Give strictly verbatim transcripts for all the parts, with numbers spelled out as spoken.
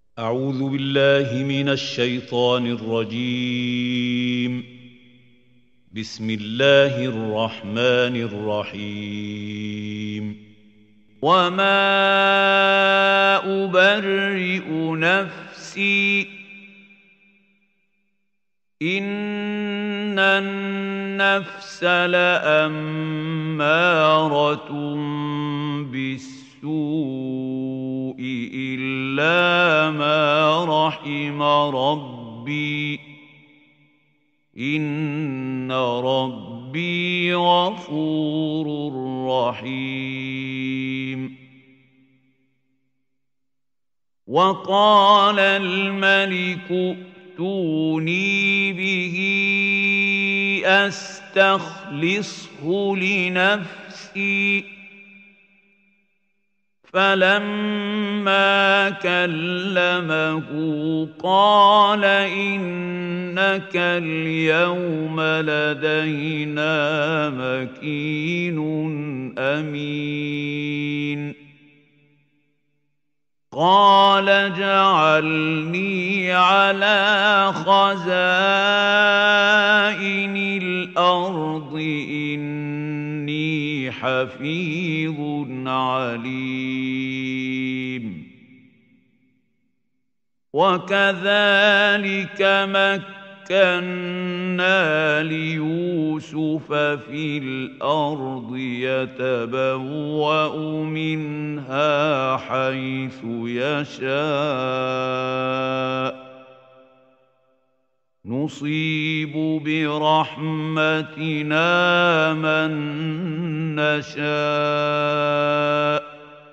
أعوذ بالله من الشيطان الرجيم. بسم الله الرحمن الرحيم. وما أبرئ نفسي إن النفس لأمارة بالسوء إلا ما رحم ربي إن ربي غفور رحيم. وقال الملك ائتوني به أستخلصه لنفسي فلما كلمه قال إنك اليوم لدينا مكين أمين. قال اجعلني على خزائن الأرض إني حفيظ عليم. وكذلك مكنا ليوسف في الأرض يتبوأ منها حيث يشاء نصيب برحمتنا من نشاء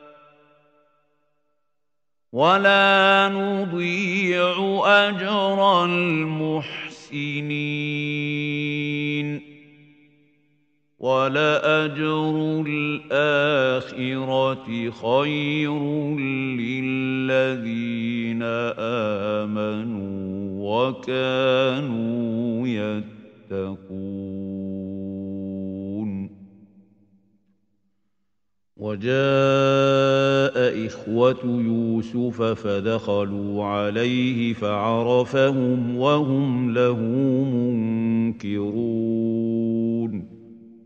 ولا نضيع أجر المحسنين. ولأجر الآخرة خير للذين آمنوا وكانوا يتقون. وجاء إخوة يوسف فدخلوا عليه فعرفهم وهم له منكرون.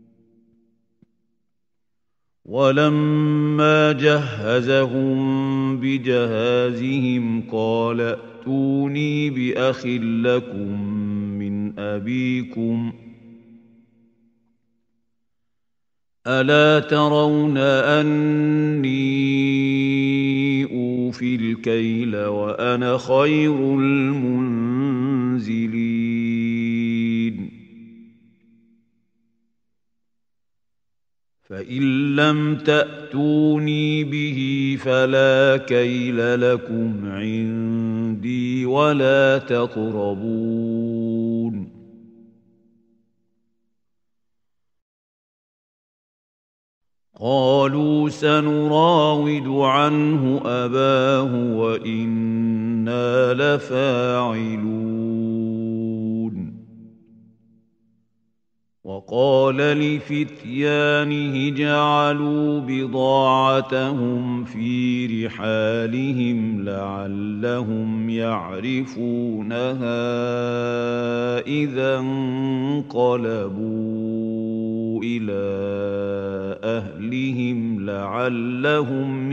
ولما جهزهم بجهازهم قال ائتوني بأخ لكم من أبيكم ألا ترون أني أوفي الكيل وأنا خير المنزلين. فإن لم تأتوني به فلا كيل لكم عندي ولا تقربون. قالوا سنراود عنه أباه وإنا لفاعلون. وقال لفتيانه جعلوا بضاعتهم في رحالهم لعلهم يعرفونها إذا انقلبوا إلى أهلهم لعلهم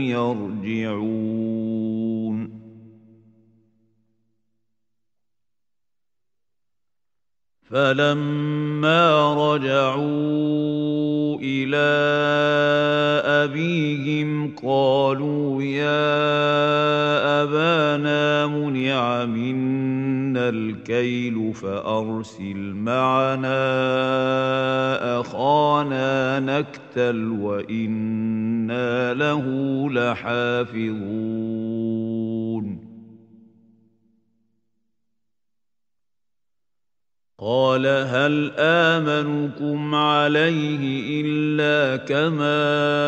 يرجعون. فلما رجعوا إلى أبيهم قالوا يا أبانا منع منا الكيل فأرسل معنا أخانا نكتل وإنا له لحافظون. قال هل آمنكم عليه إلا كما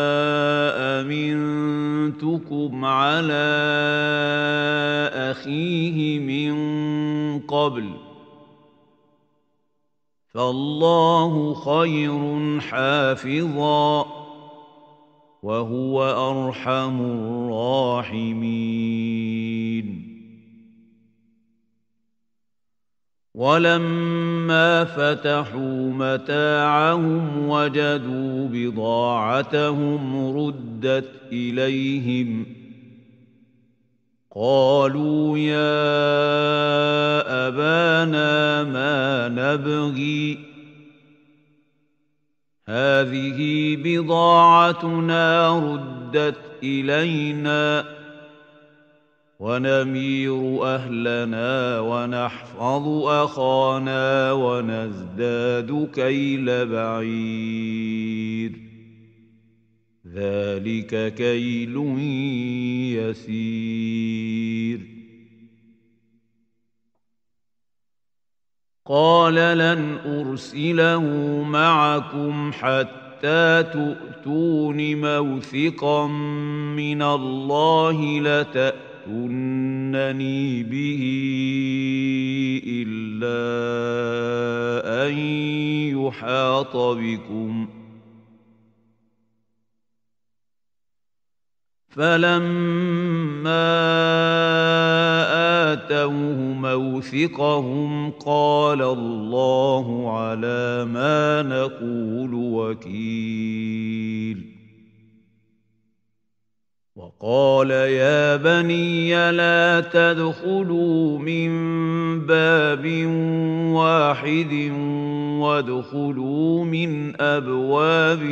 أمنتكم على أخيه من قبل فالله خير حافظا وهو أرحم الراحمين. ولما فتحوا متاعهم وجدوا بضاعتهم ردت إليهم قالوا يا أبانا ما نبغي هذه بضاعتنا ردت إلينا ونمير أهلنا ونحفظ أخانا ونزداد كيل بعير ذلك كيل يسير قال لن أرسله معكم حتى تؤتون موثقا من الله لتأتونني به إلا أن يحاط بكم فلما آتوه موثقهم قال الله على ما نقول وكيل وقال يا بني لا تدخلوا من باب واحد وادخلوا من أبواب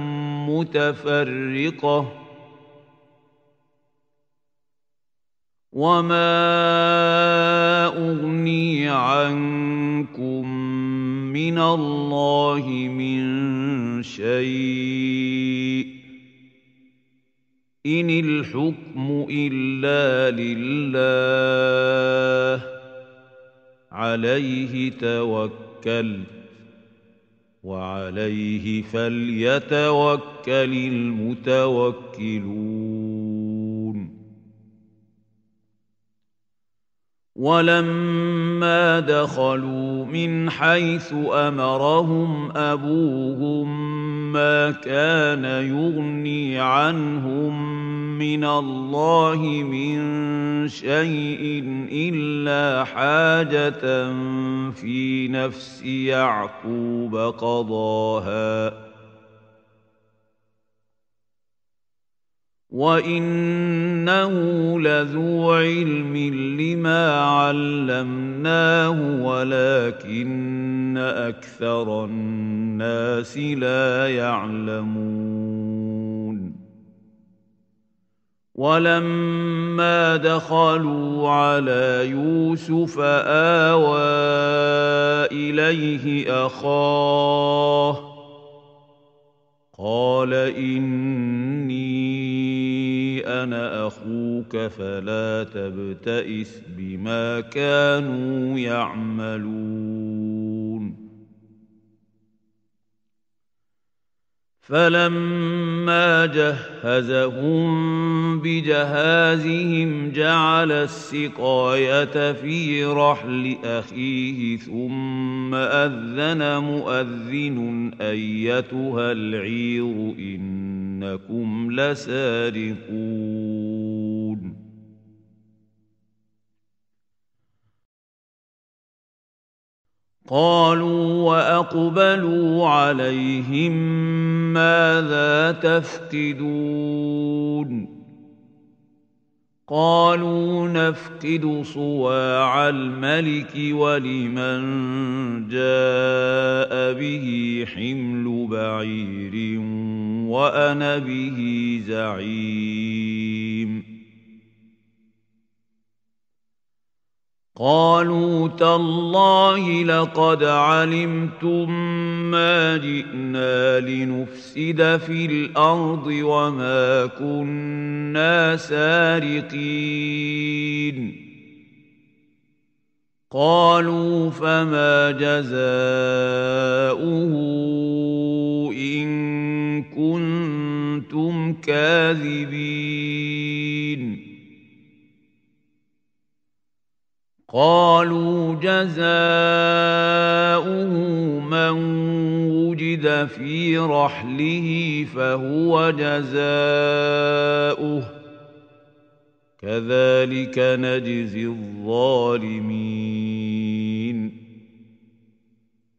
متفرقة وما أغني عنكم من الله من شيء إن الحكم إلا لله عليه توكلت وعليه فليتوكل المتوكلون ولما دخلوا من حيث أمرهم أبوهم ما كان يغني عنهم من الله من شيء إلا حاجة في نفس يعقوب قضاها وإنه لذو علم لما علمناه ولكن أكثر الناس لا يعلمون ولما دخلوا على يوسف آوى إليه أخاه قال إني أنا أخوك فلا تبتئس بما كانوا يعملون فلما جهزهم بجهازهم جعل السقاية في رحل أخيه ثم أذن مؤذن أيتها العير إنكم لسارقون قالوا وأقبلوا عليهم ماذا تفقدون قالوا نفقد صواع الملك ولمن جاء به حمل بعير وأنا به زعيم قالوا تالله لقد علمتم ما جئنا لنفسد في الأرض وما كنا سارقين قالوا فما جزاؤه إن كنتم كاذبين قالوا جزاؤه من وجد في رحله فهو جزاؤه كذلك نجزي الظالمين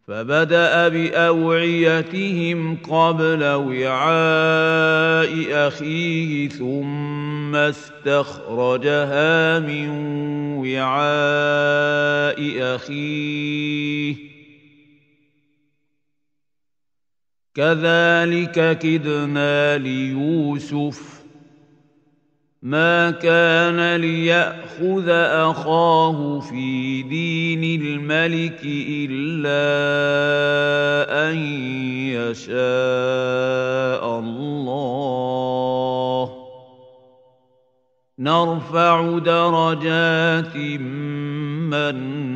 فبدأ بأوعيتهم قبل وعاء أخيه ثم استخرجها من وعاء أخيه كذلك كدنا ليوسف ما كان ليأخذ أخاه في دين الملك إلا أن يشاء الله نرفع درجات من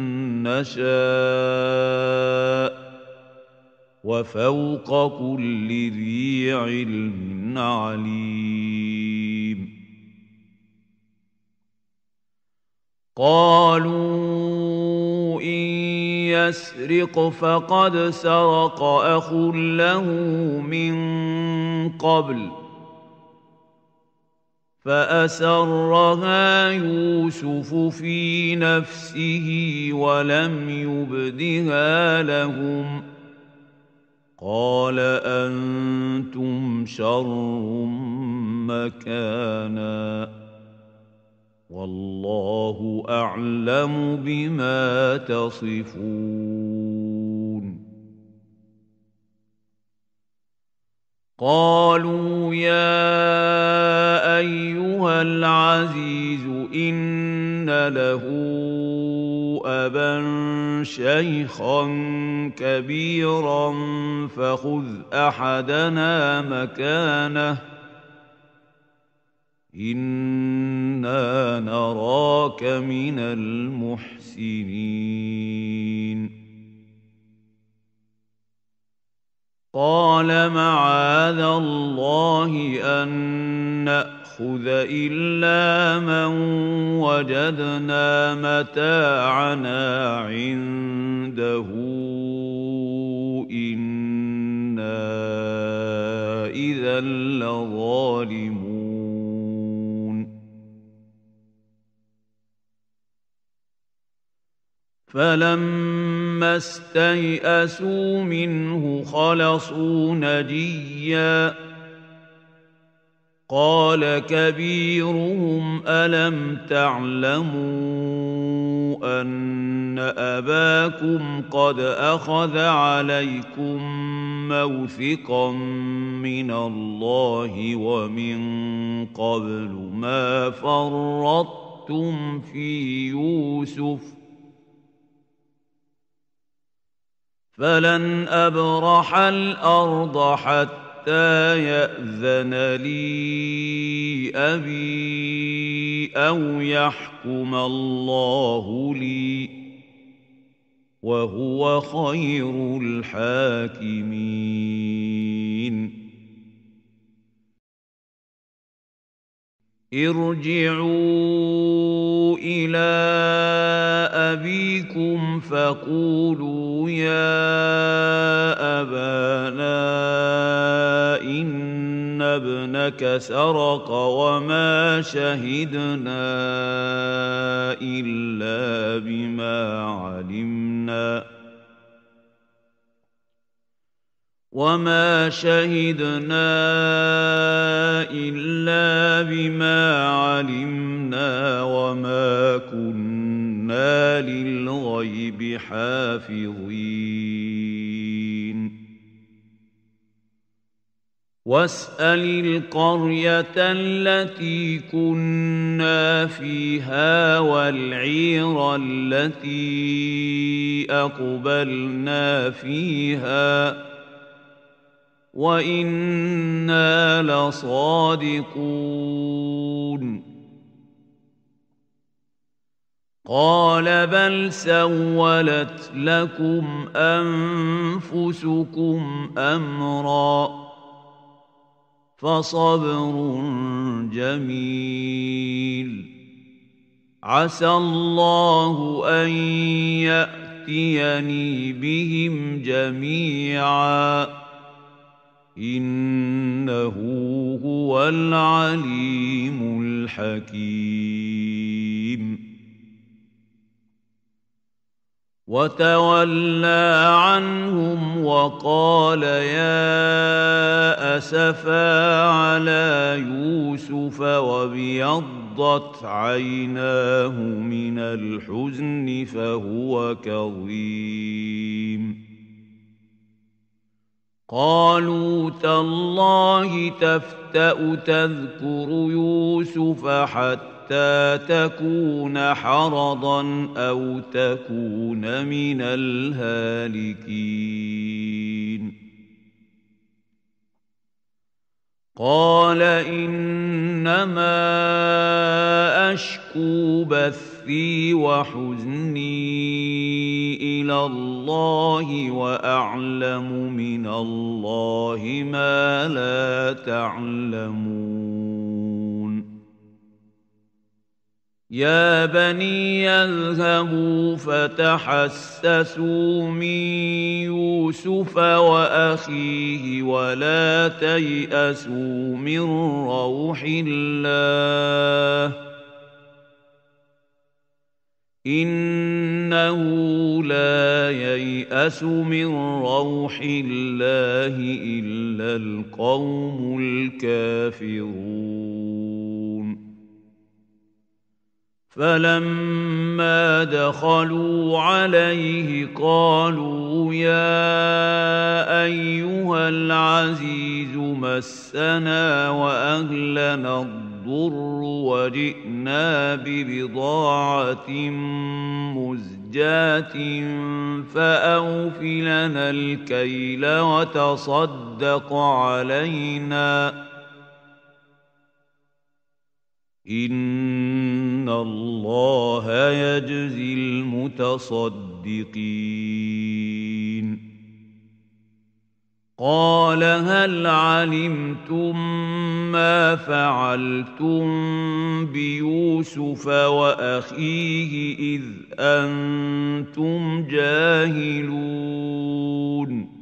نشاء وفوق كل ذي علم عليم قالوا إن يسرق فقد سرق أخ له من قبل فأسرها يوسف في نفسه ولم يبدها لهم قال أنتم شر مكانا والله أعلم بما تصفون قالوا يا أيها العزيز إن له أبا شيخا كبيرا فخذ أحدنا مكانه إنا نراك من المحسنين قال معاذ الله أن نأخذ إلا من وجدنا متاعنا عنده إنا إذا لظالمون فلما استيئسوا منه خلصوا نجيا قال كبيرهم ألم تعلموا أن أباكم قد أخذ عليكم موثقا من الله ومن قبل ما فرطتم في يوسف فلن أبرح الأرض حتى يأذن لي أبي أو يحكم الله لي وهو خير الحاكمين ارجعوا إلى أبيكم فقولوا يا أبانا إن ابنك سرق وما شهدنا إلا بما علمنا وما شهدنا إلا بما علمنا وما كنا للغيب حافظين واسأل القرية التي كنا فيها والعير التي أقبلنا فيها وإنا لصادقون قال بل سولت لكم أنفسكم أمرا فصبر جميل عسى الله أن يأتيني بهم جميعا إنه هو العليم الحكيم وتولى عنهم وقال يا أسفا على يوسف وابيضت عيناه من الحزن فهو كظيم قالوا تالله تفتأ تذكر يوسف حتى حتى تكون حرضا أو تكون من الهالكين قال إنما أشكو بثي وحزني إلى الله وأعلم من الله ما لا تعلمون يا بني اذهبوا فتحسسوا من يوسف وأخيه ولا تيأسوا من روح الله إنه لا ييأس من روح الله إلا القوم الكافرون فلما دخلوا عليه قالوا يا أيها العزيز مسنا وأهلنا الضر وجئنا ببضاعة مزجاة فأوف لنا الكيل وتصدق علينا إن الله يجزي المتصدقين قال هل علمتم ما فعلتم بيوسف وأخيه إذ أنتم جاهلون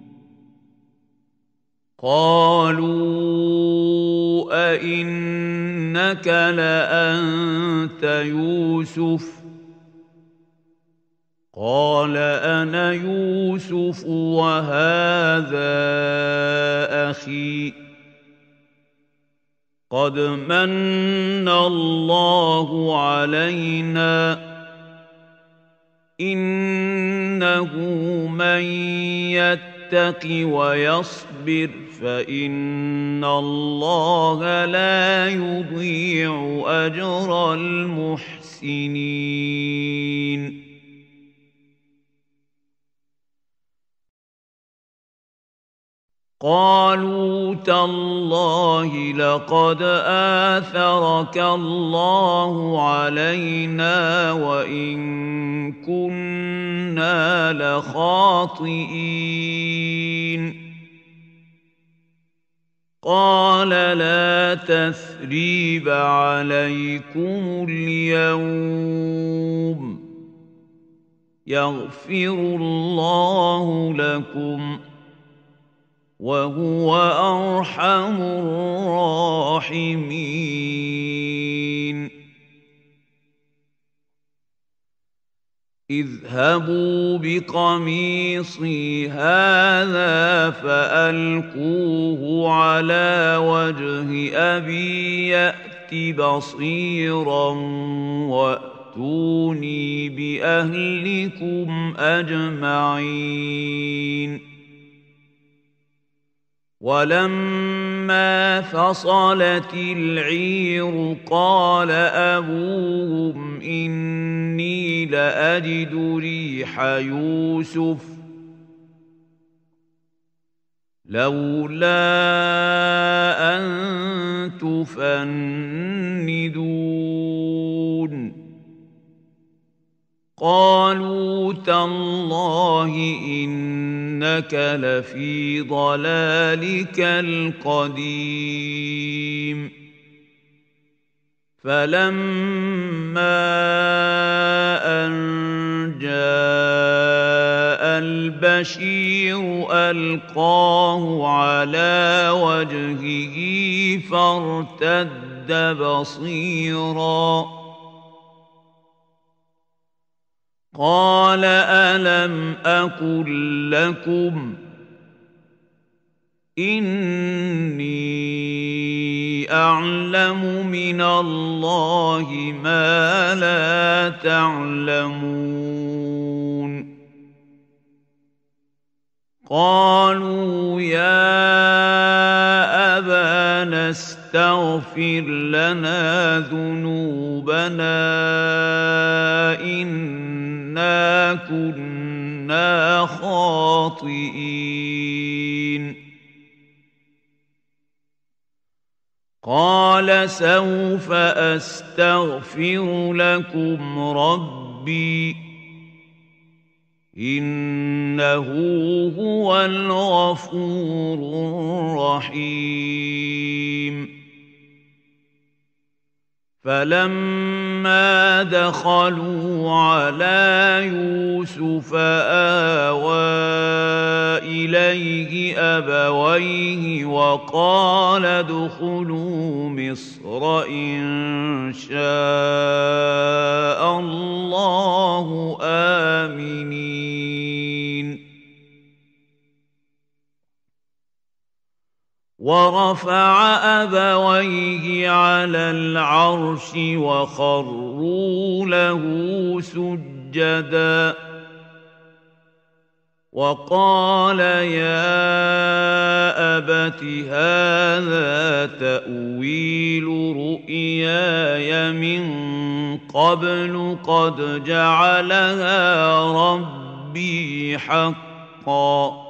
قالوا أئنك لأنت يوسف قال أنا يوسف وهذا أخي قد من الله علينا إنه من يتق ويصبر فإن الله لا يضيع أجر المحسنين قالوا تالله لقد آثرك الله علينا وإن كنا لخاطئين قال لا تثريب عليكم اليوم يغفر الله لكم وهو أرحم الراحمين اذهبوا بقميصي هذا فألقوه على وجه أبي يأت بصيرا وأتوني بأهلكم أجمعين ولما فصلت العير قال أبوهم إني لأجد ريح يوسف لولا أن تفندون قالوا تالله إنك لفي ضلالك القديم فلما أن جاء البشير ألقاه على وجهه فارتد بصيراً قال ألم أقل لكم إني أعلم من الله ما لا تعلمون قالوا يا أبانا استغفر لنا ذنوبنا إنا كنا خاطئين قال سوف أستغفر لكم ربي إنه هو الغفور الرحيم فلما دخلوا على يوسف آوى إليه أبويه وقال ادخلوا مصر إن شاء الله آمنين ورفع أبويه على العرش وخروا له سجدا وقال يا أبت هذا تأويل رؤياي من قبل قد جعلها ربي حقا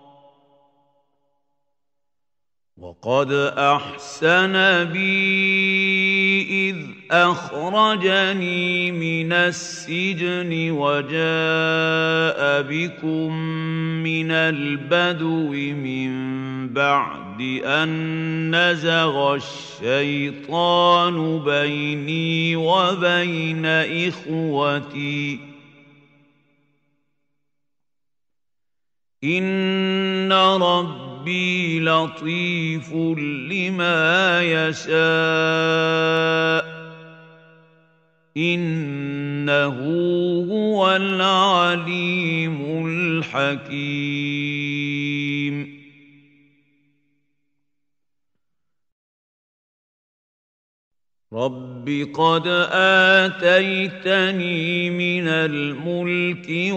وقد أحسن بي إذ أخرجني من السجن وجاء بكم من البدو من بعد أن نزغ الشيطان بيني وبين إخوتي إن ربي ربي لطيف لما يشاء إنه هو العليم الحكيم رب قد آتيتني من الملك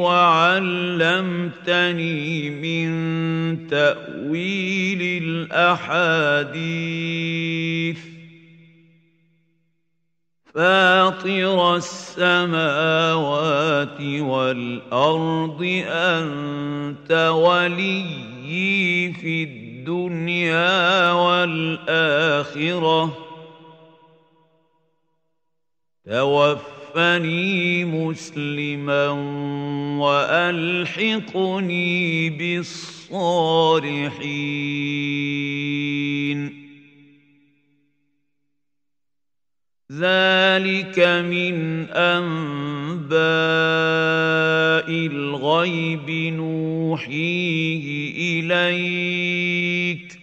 وعلمتني من تأويل الأحاديث فاطر السماوات والأرض أنت وليي في الدنيا والآخرة توفني مسلما وألحقني بالصالحين ذلك من أنباء الغيب نوحيه إليك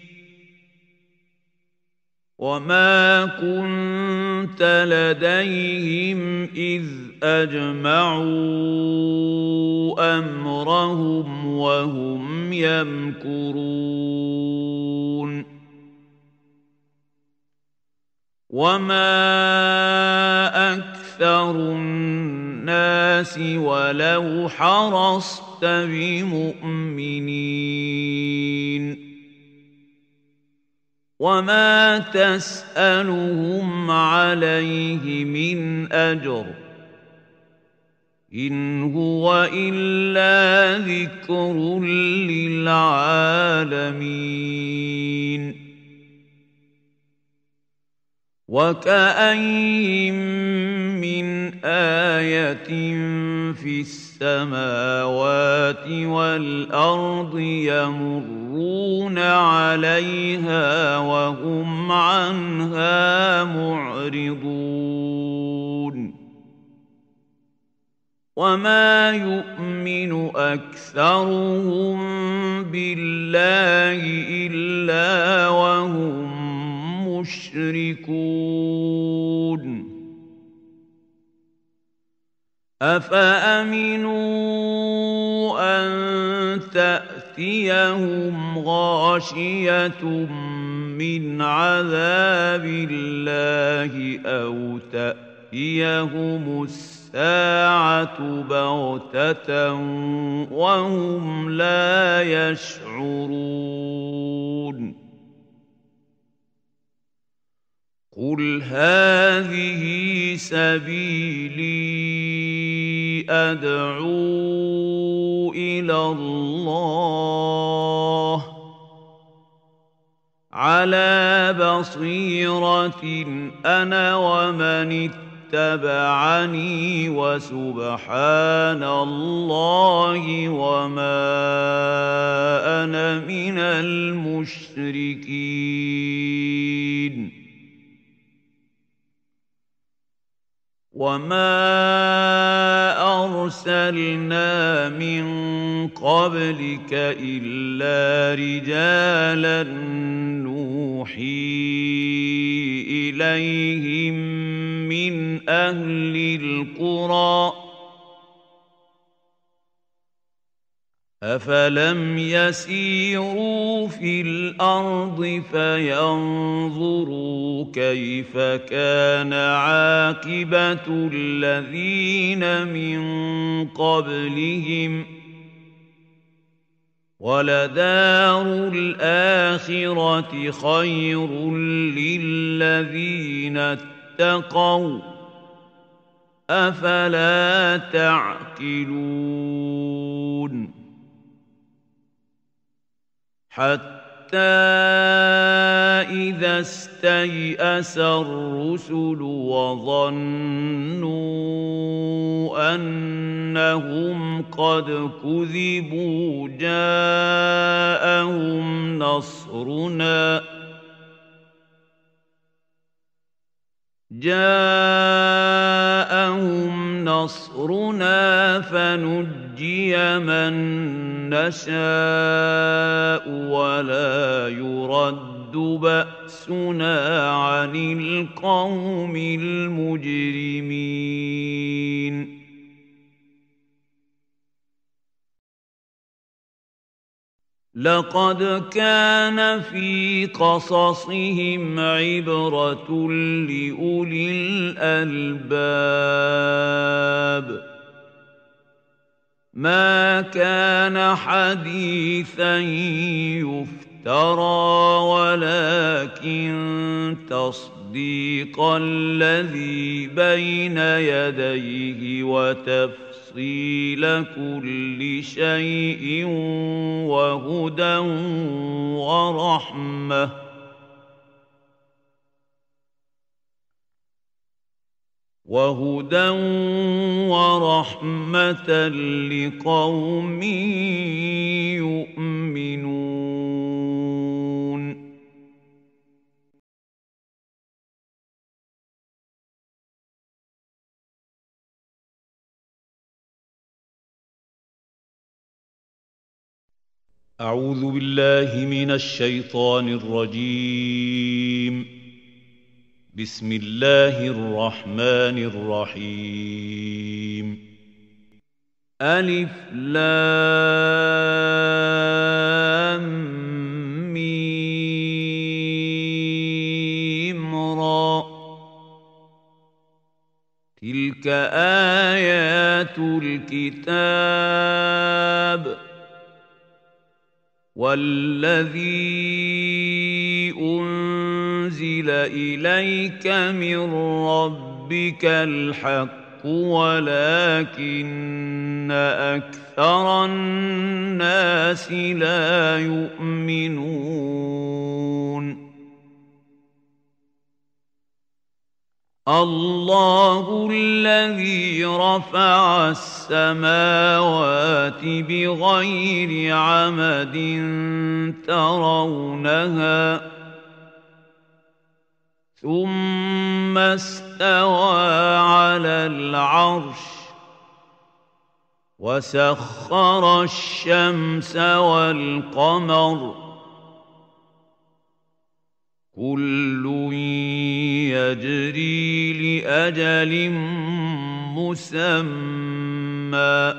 وما كنت لديهم إذ أجمعوا أمرهم وهم يمكرون وما أكثر الناس ولو حرصت بمؤمنين وما تسألهم عليه من أجر إن هو إلا ذكر للعالمين وكأين من آية في السماوات والأرض يمرون عليها وهم عنها معرضون وما يؤمن أكثرهم بالله إلا وهم مشركون أفأمنوا أن تأتيهم غاشية من عذاب الله أو تأتيهم الساعة بغتة وهم لا يشعرون قل هذه سبيلي أدعو إلى الله على بصيرة أنا ومن اتبعني وسبحان الله وما أنا من المشركين وما أرسلنا من قبلك إلا رجالا نوحي إليهم من أهل القرى أفلم يسيروا في الأرض فينظروا كيف كان عاقبة الذين من قبلهم ولدار الآخرة خير للذين اتقوا أفلا تعقلون حتى إذا استيأس الرسل وظنوا أنهم قد كذبوا جاءهم نصرنا جاءهم نصرنا فنجي من نشاء ولا يرد بأسنا عن القوم المجرمين لقد كان في قصصهم عبرة لأولي الألباب ما كان حديثا يفترى ولكن تصديق الذي بين يديه وتفصيل كل شيء وهدى ورحمة وهدى ورحمة لقوم يؤمنون أعوذ بالله من الشيطان الرجيم بسم الله الرحمن الرحيم ألف لام ميم را تلك آيات الكتاب والذي أنزل إليك من ربك الحق ولكن أكثر الناس لا يؤمنون الله الذي رفع السماوات بغير عمد ترونها ثم استوى على العرش وسخر الشمس والقمر كل يجري لأجل مسمى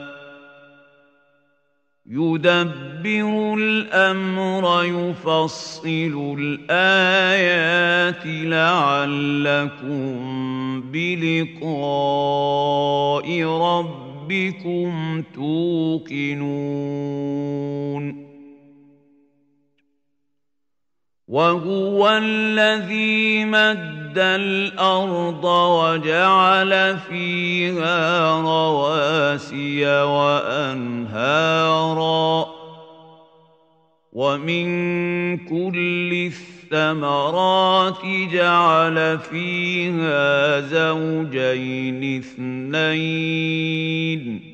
يدبر الأمر يفصل الآيات لعلكم بلقاء ربكم توقنون وهو الذي مد الأرض وجعل فيها رواسي وأنهارا ومن كل الثمرات جعل فيها زوجين اثنين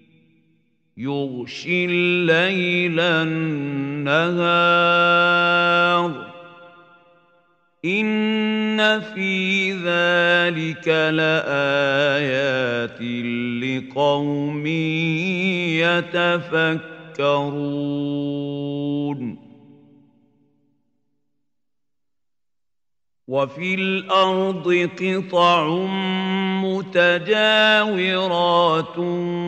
يغشي الليل النهار إن في ذلك لآيات لقوم يتفكرون وفي الأرض قطع متجاورات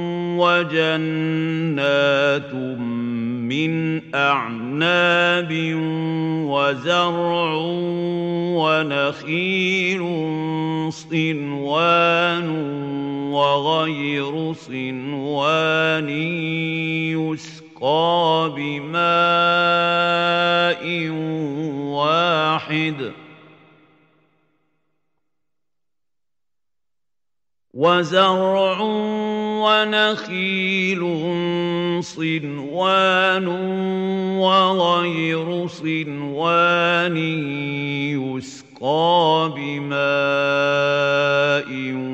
وجنات من أعناب وزرع ونخيل صنوان وغير صنوان يسقى بماء واحد وزرع ونخيل صنوان وغير صنوان يسقى بماء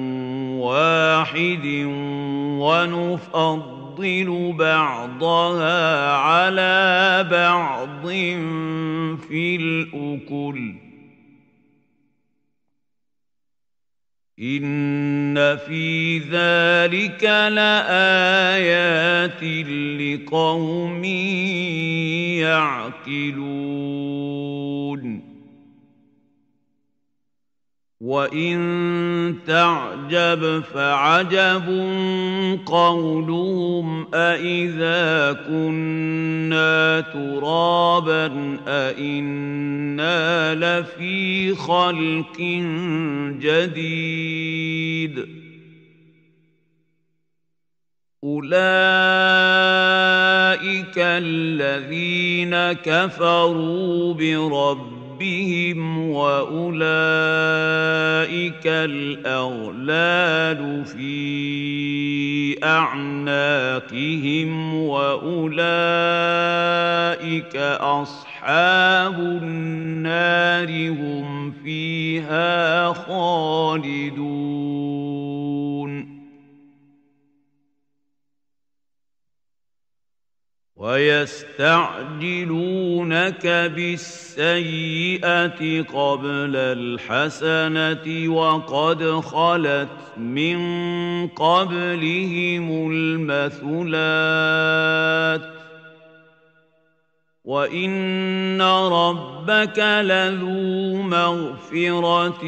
واحد ونفضل بعضها على بعض في الأكل إن في ذلك لآيات لقوم يعقلون وإن تعجب فعجب قولهم أإذا كنا ترابا أإنا لفي خلق جديد أولئك الذين كفروا بربهم بهم وأولئك الأغلال في أعناقهم وأولئك أصحاب النار هم فيها خالدون ويستعجلونك بالسيئة قبل الحسنة وقد خلت من قبلهم المثلات وإن ربك لذو مغفرة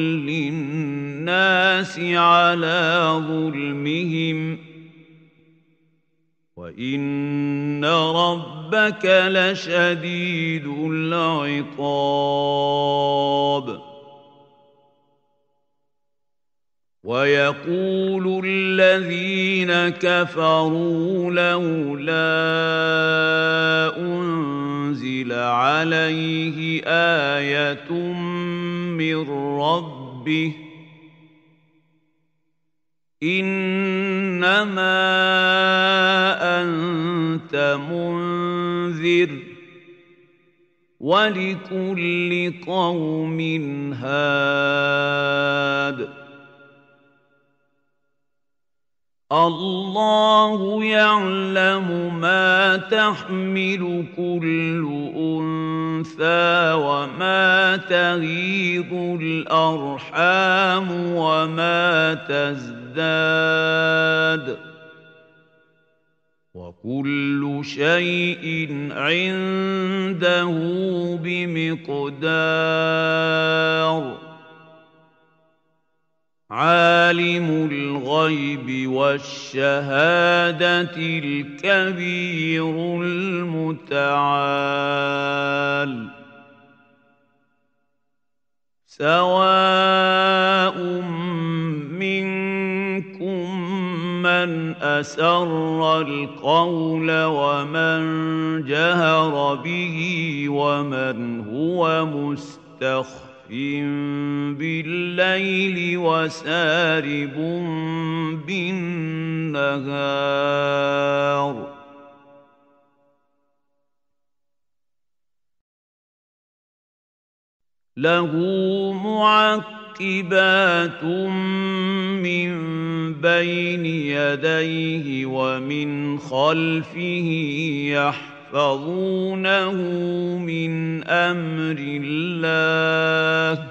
للناس على ظلمهم وإن ربك لشديد العقاب ويقول الذين كفروا لولا أنزل عليه آية من ربه إنما أنت منذر ولكل قوم هاد الله يعلم ما تحمل كل أنثى وما تغيض الأرحام وما تزداد وكل شيء عنده بمقدار عالم الغيب والشهادة الكبير المتعال سواء منكم من أسر القول ومن جهر به ومن هو مستخف بالليل وسارب بالنهار له معقبات من بين يديه ومن خلفه يحفظونه من أمر الله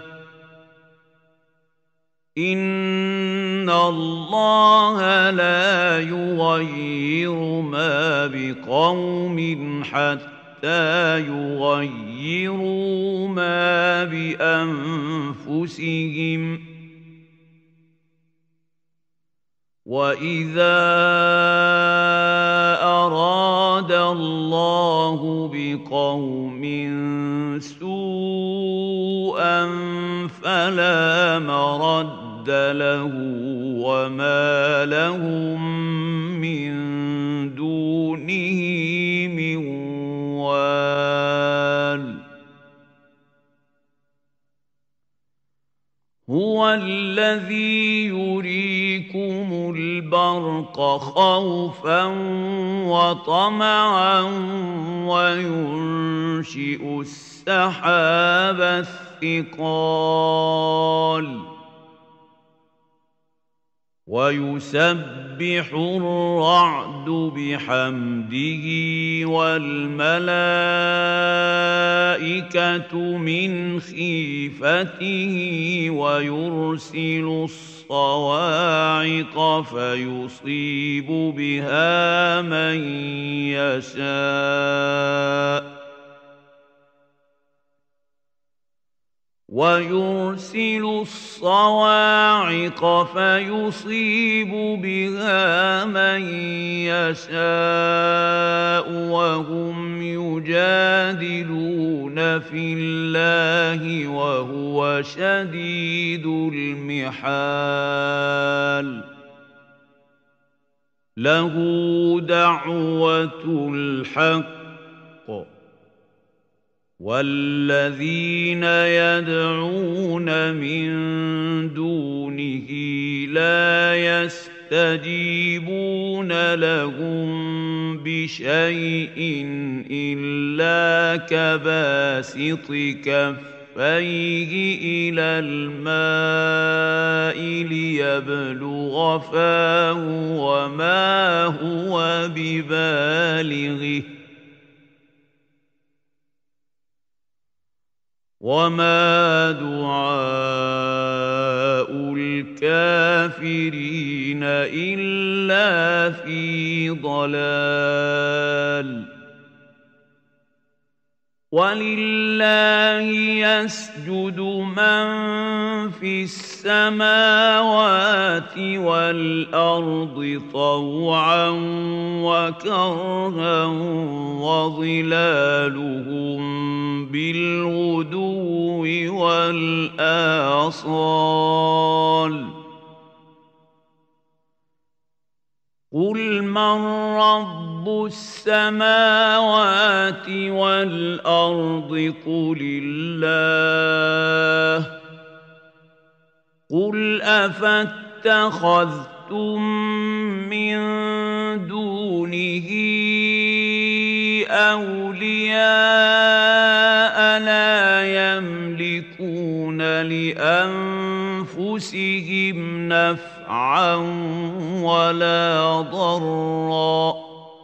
إن الله لا يغير ما بقوم حتى يغيروا ما بأنفسهم وإذا أراد الله بقوم سوءا فلا مرد له وما لهم من دونه من وال هو الذي يريكم البرق خوفا وطمعا وينشئ السحاب الثقال ويسبح الرعد بحمده والملائكة من خيفته ويرسل الصواعق فيصيب بها من يشاء ويرسل الصواعق فيصيب بها من يشاء وهم يجادلون في الله وهو شديد المحال له دعوة الحق والذين يدعون من دونه لا يستجيبون لهم بشيء إلا كباسط كفيه إلى الماء ليبلغ فاه وما هو ببالغه وما دعاء الكافرين إلا في ضلال ولله يسجد من في السماوات والأرض طوعا وكرها وظلالهم بالغدو والآصال قل من رب السماوات والأرض قل الله قل أفاتخذتم من دونه أولياء لا يملكون لأنفسهم نفعا ولا ضرا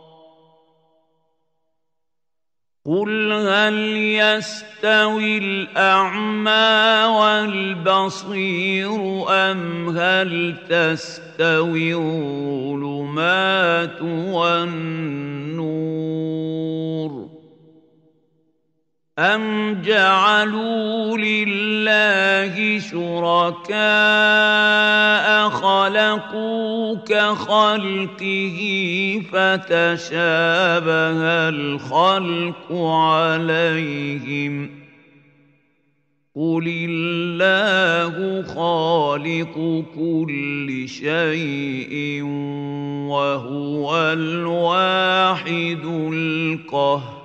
قل هل يستوي الأعمى والبصير أم هل تستوي الظلمات والنور أَمْ جَعَلُوا لِلَّهِ شُرَكَاءَ خَلَقُوا كَخَلْقِهِ فَتَشَابَهَ الْخَلْقُ عَلَيْهِمْ ۚ قُلِ اللَّهُ خَالِقُ كُلِّ شَيْءٍ وَهُوَ الْوَاحِدُ الْقَهَّارُ.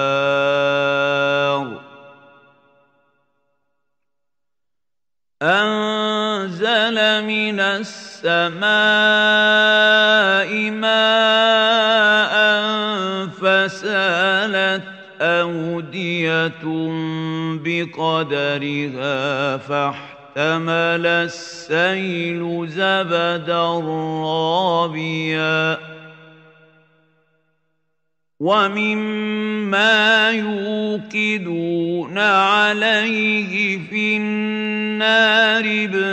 أَنزَلَ مِنَ السَّمَاءِ مَاءً فَسَالَتْ أَوْدِيَةٌ بِقَدَرِهَا فَاحْتَمَلَ السَّيْلُ زَبَدًا رَّابِيًا وَمِمَّا يُوقِدُونَ عَلَيْهِ فِي النَّارِ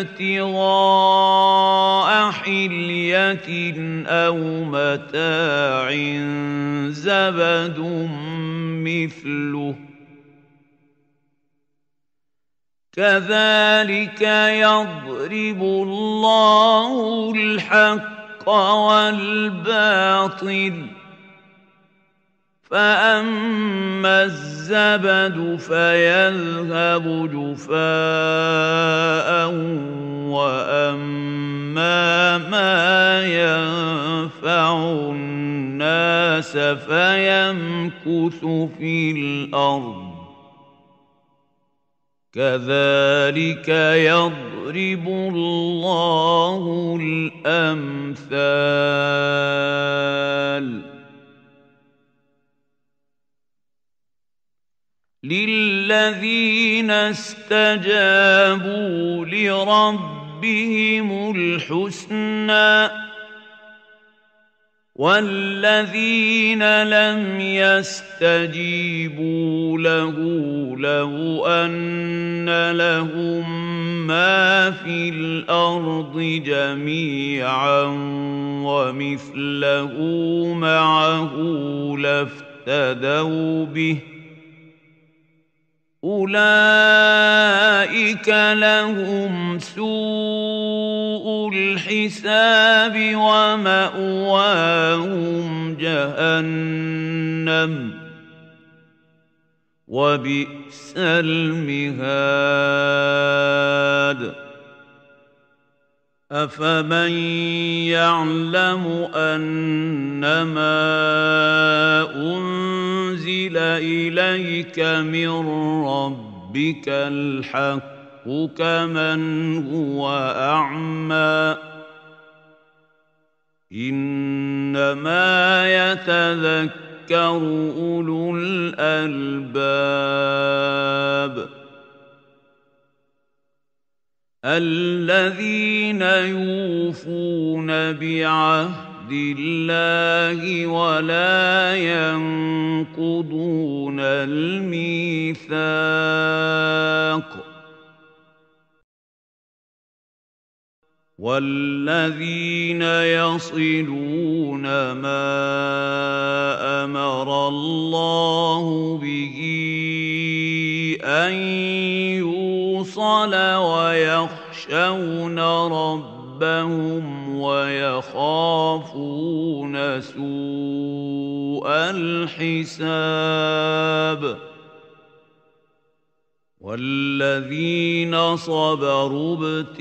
ابْتِغَاءَ حِلْيَةٍ أَوْ مَتَاعٍ زَبَدٌ مِّثْلُهُ كَذَلِكَ يَضْرِبُ اللَّهُ الْحَقَّ وَالْبَاطِلَ ۚ فَأَمَّا الزَّبَدُ فَيَذْهَبُ جُفَاءً وَأَمَّا مَا يَنفَعُ النَّاسَ فَيَمْكُثُ فِي الْأَرْضِ كَذَلِكَ يَضْرِبُ اللَّهُ الْأَمْثَالَ لِلَّذِينَ اسْتَجَابُوا لِرَبِّهِمُ الْحُسْنَىٰ ۚ وَالَّذِينَ لَمْ يَسْتَجِيبُوا لَهُ لَوْ أَنَّ لَهُم مَّا فِي الْأَرْضِ جَمِيعًا وَمِثْلَهُ مَعَهُ لَافْتَدَوْا بِهِ ۚ أُولَٰئِكَ لَهُمْ سُوءُ الْحِسَابِ وَمَأْوَاهُمْ جَهَنَّمُ ۖ وَبِئْسَ الْمِهَادُ أَفَمَن يَعْلَمُ أَنَّمَا أُنزِلَ إِلَيْكَ مِن رَّبِّكَ الْحَقُّ كَمَنْ هُوَ أَعْمَىٰ ۚ إِنَّمَا يَتَذَكَّرُ أُولُو الْأَلْبَابِ الَّذِينَ يُوفُونَ بِعَهْدِ اللَّهِ وَلَا يَنقُضُونَ الْمِيثَاقَ وَالَّذِينَ يَصِلُونَ مَا أَمَرَ اللَّهُ بِهِ أَن يُوصَلَ وَيَخْشَوْنَ رَبَّهُمْ وَيَخَافُونَ سُوءَ الْحِسَابِ وَالَّذِينَ صَبَرُوا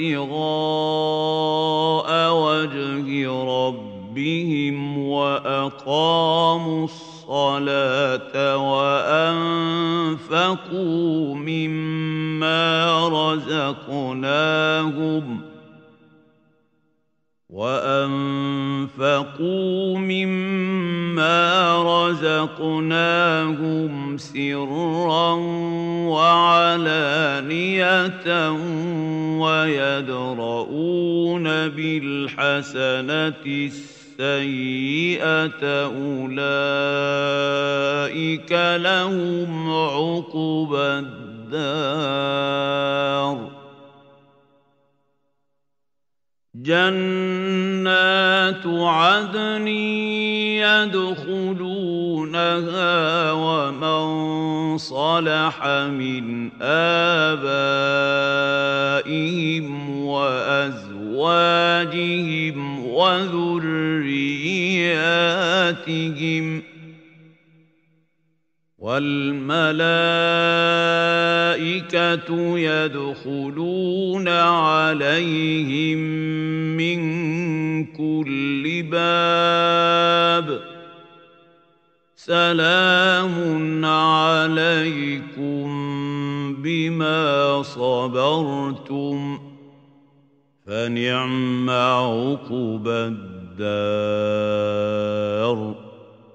ابْتِغَاءَ وَجْهِ رَبِّهِمْ وَأَقَامُوا الصَّلَاةَ وَأَنفَقُوا مِمَّا رَزَقْنَاهُمْ وَأَنفَقُوا مِمَّا رَزَقْنَاهُمْ سِرًّا وَعَلَانِيَةً وَيَدْرَءُونَ بِالْحَسَنَةِ السَّيِّئَةَ أُولَٰئِكَ لَهُمْ عُقْبَى الدَّارِ جنات عدن يدخلونها ومن صلح من آبائهم وأزواجهم وذرياتهم والملائكة يدخلون عليهم من كل باب سلام عليكم بما صبرتم فنعم عقبى الدار.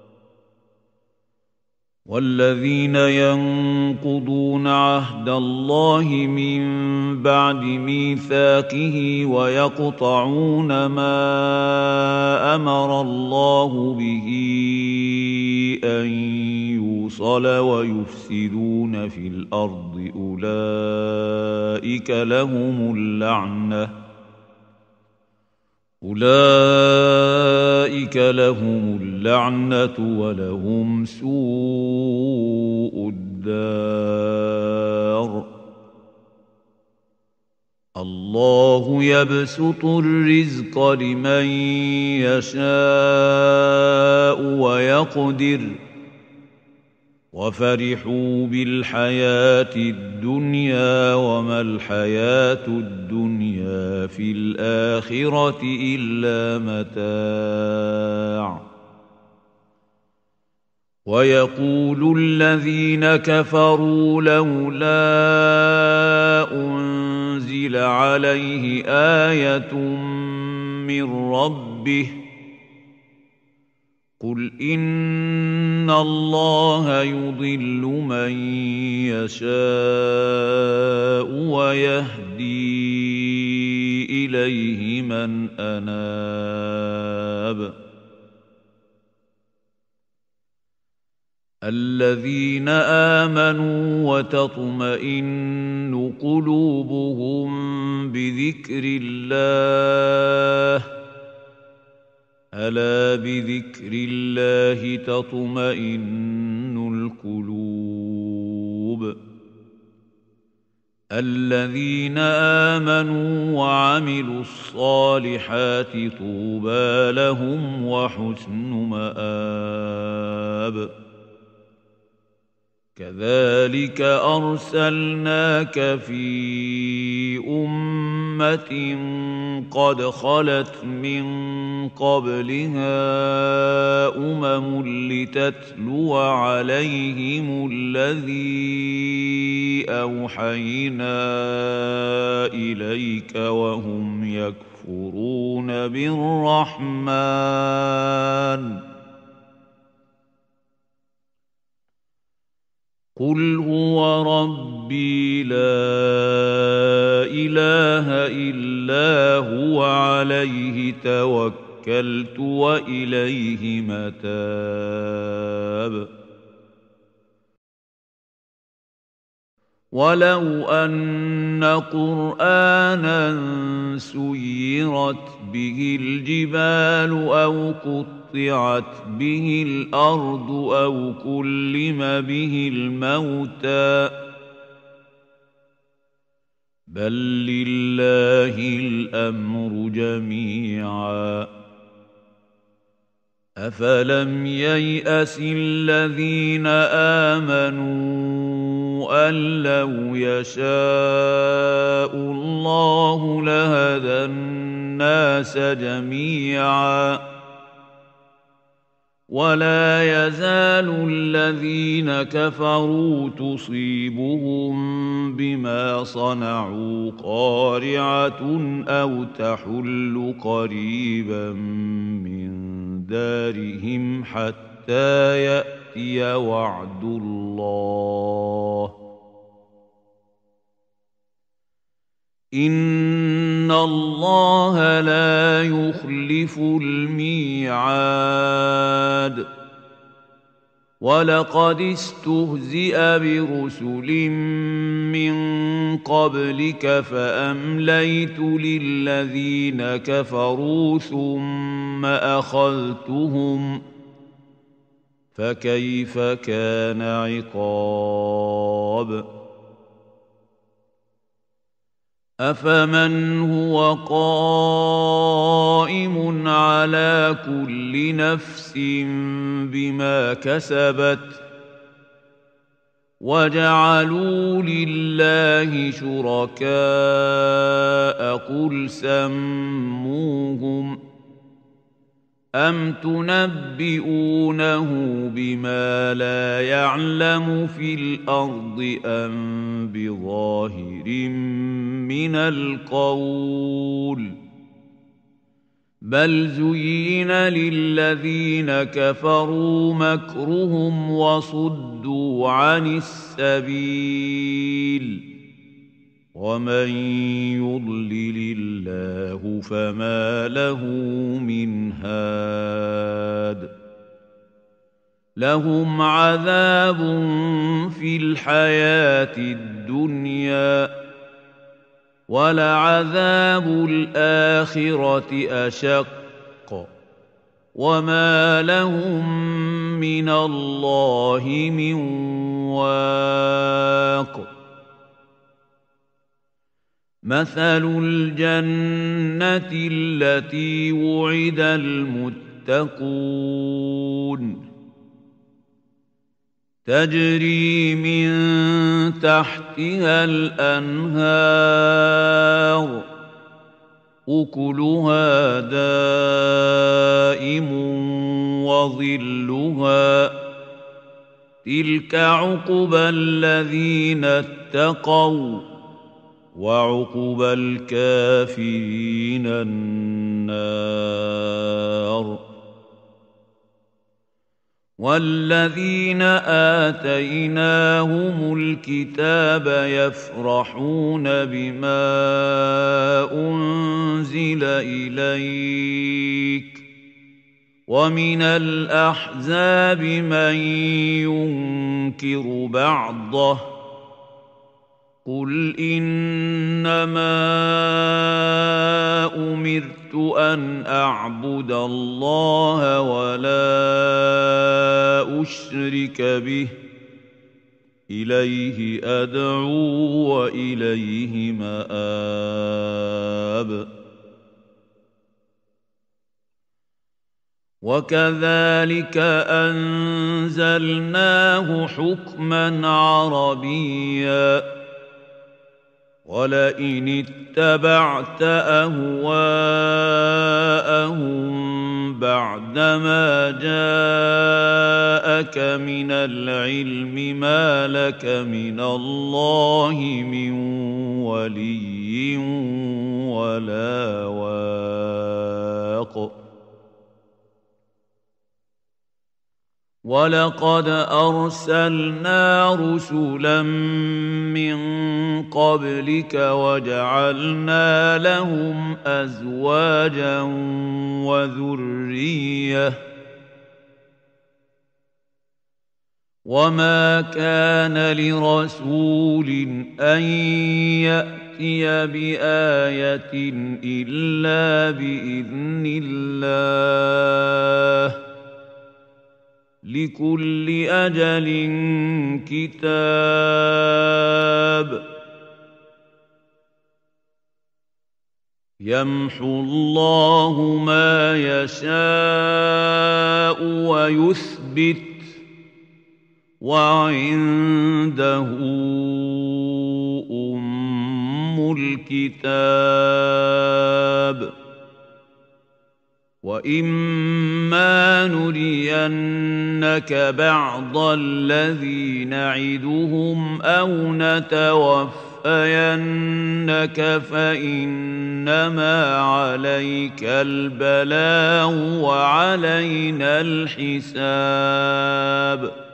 والذين ينقضون عهد الله من بعد ميثاقه ويقطعون ما أمر الله به أن يوصل ويفسدون في الأرض أولئك لهم اللعنة أولئك لهم اللعنة ولهم سوء الدار. الله يبسط الرزق لمن يشاء ويقدر وفرحوا بالحياة الدنيا وما الحياة الدنيا في الآخرة إلا متاع. ويقول الذين كفروا لولا أنزل عليه آية من ربه قل إن الله يضل من يشاء ويهدي إليه من أناب. الذين آمنوا وتطمئن قلوبهم بذكر الله ألا بذكر الله تطمئن القلوب. الذين آمنوا وعملوا الصالحات طوبى لهم وحسن مآب. كذلك أرسلناك في أمة قد خلت من قبلها أمم لتتلو عليهم الذي أوحينا إليك وهم يكفرون بالرحمن قل هو ربي لا إله إلا هو عليه توكلت وإليه متاب. ولو أن قرآنا سيرت به الجبال أو قطعت به الأرض أو كلم به الموتى بل لله الأمر جميعا. أفلم ييأس الذين آمنوا أن لو يشاء الله لهدى الناس جميعا ولا يزال الذين كفروا تصيبهم بما صنعوا قارعة أو تحل قريبا من دارهم حتى يأتي وعد الله إن الله لا يخلف الميعاد. ولقد استهزئ برسل من قبلك فأمليت للذين كفروا ثم أخذتهم فكيف كان عقاب أفمن هو قائم على كل نفس بما كسبت وجعلوا لله شركاء قل سموهم أم تنبئونه بما لا يعلم في الأرض أم بظاهر من القول بل زين للذين كفروا مكرهم وصدوا عن السبيل ومن يضلل الله فما له من هاد لهم عذاب في الحياة الدنيا ولعذاب الآخرة أشق وما لهم من الله من واق مثل الجنة التي وعد المتقون تجري من تحتها الأنهار أكلها دائم وظلها تلك عقبى الذين اتقوا وعقبى الكافرين النار والذين آتيناهم الكتاب يفرحون بما أنزل إليك ومن الأحزاب من ينكر بعضه قل إنما أمرت أن أعبد الله ولا أشرك به إليه أدعو وإليه مآب وكذلك أنزلناه حكما عربيا ولئن اتبعت أهواءهم بعدما جاءك من العلم ما لك من الله من ولي ولا واق ولقد أرسلنا رسلا من قبلك وجعلنا لهم أزواجا وذرية وما كان لرسول أن يأتي بآية إلا بإذن الله لكل أجل كتاب يمحو الله ما يشاء ويثبت وعنده أم الكتاب وإما نرينك بعض الذي نعدهم أو نتوفينك فإنما عليك البلاغ وعلينا الحساب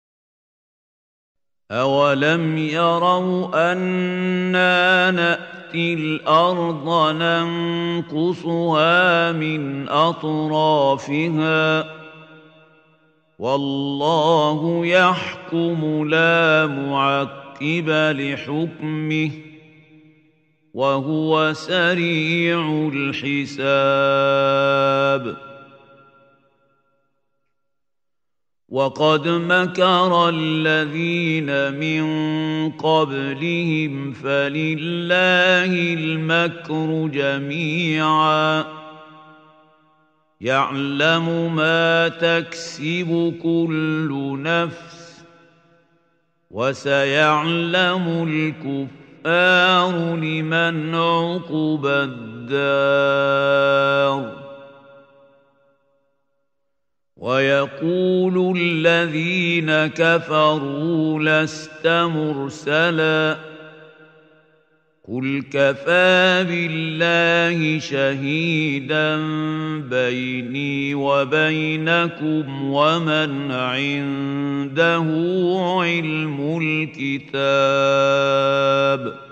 أولم يروا أنا نأتي نأتي الأرض ننقصها من أطرافها والله يحكم لا معقب لحكمه وهو سريع الحساب وقد مكر الذين من قبلهم فلله المكر جميعا يعلم ما تكسب كل نفس وسيعلم الكفار لمن عقبى الدار ويقول الذين كفروا لست مرسلا قل كفى بالله شهيدا بيني وبينكم ومن عنده علم الكتاب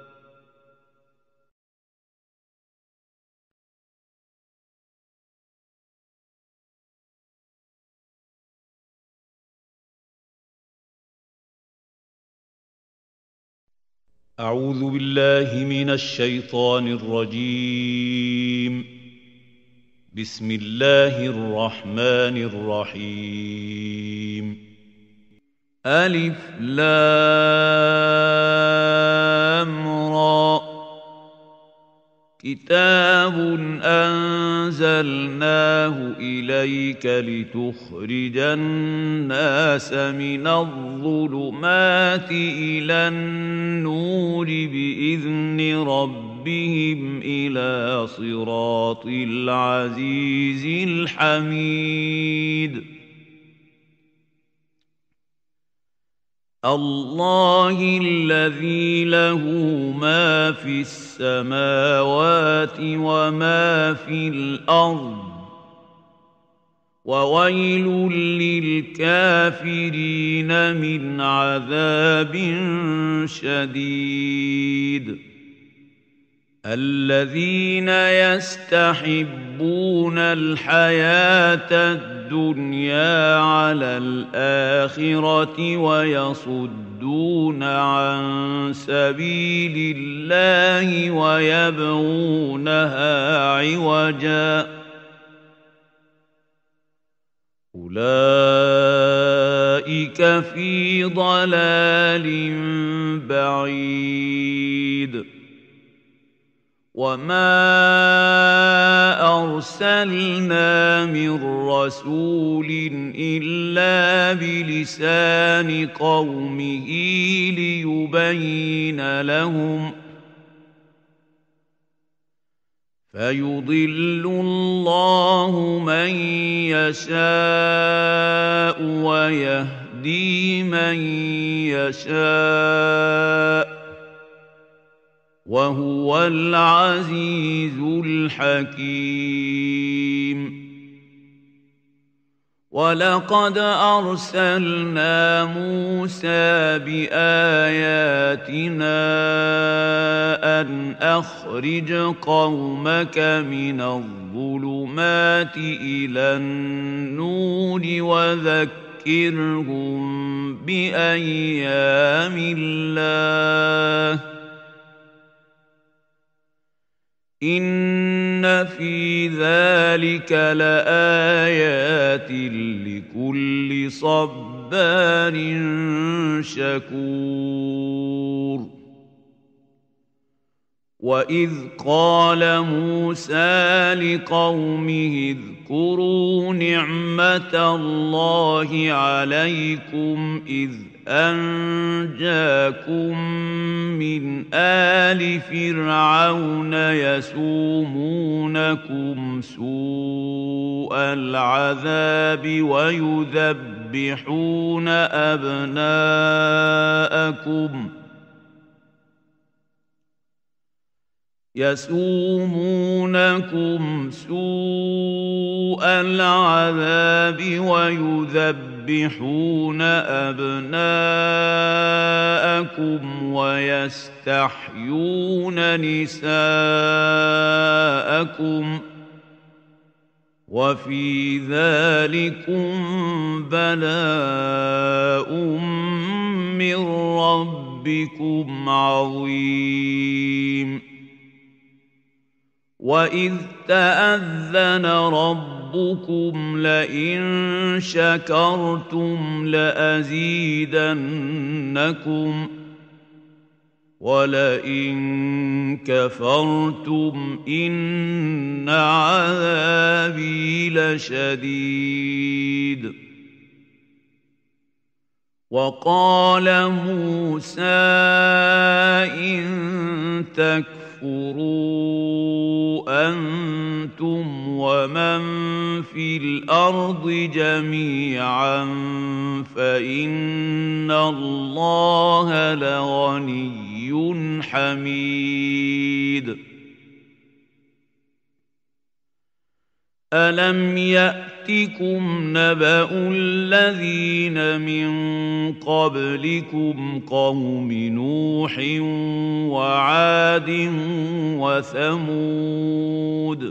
أعوذ بالله من الشيطان الرجيم بسم الله الرحمن الرحيم ألف لام را كتاب أنزلناه إليك لتخرج الناس من الظلمات إلى النور بإذن ربهم إلى صراط العزيز الحميد الله الذي له ما في السماوات وما في الأرض وويل للكافرين من عذاب شديد الذين يستحبون الحياة الدنيا على الآخرة ويصدون عن سبيل الله ويبغونها عوجا أولئك في ضلال بعيد وما أرسلنا من رسول إلا بلسان قومه ليبين لهم فيضل الله من يشاء ويهدي من يشاء وهو العزيز الحكيم ولقد أرسلنا موسى بآياتنا أن أخرج قومك من الظلمات إلى النور وذكرهم بأيام الله إن في ذلك لآيات لكل صبار شكور وإذ قال موسى لقومه اذكروا نعمة الله عليكم إذ أنجاكم من آل فرعون يسومونكم سوء العذاب ويذبحون أبناءكم يسومونكم سوء العذاب ويذبحون أبناءكم ويستحيون نساءكم وفي ذلكم بلاء من ربكم عظيم. وإذ تأذن ربكم لئن شكرتم لأزيدنكم ولئن كفرتم إن عذابي لشديد. وقال موسى إن تكفروا أنتم ومن في الأرض جميعا فإن الله لغني حميد. ألم يأتكم نبأ الذين من قبلكم قوم نوح وعاد وثمود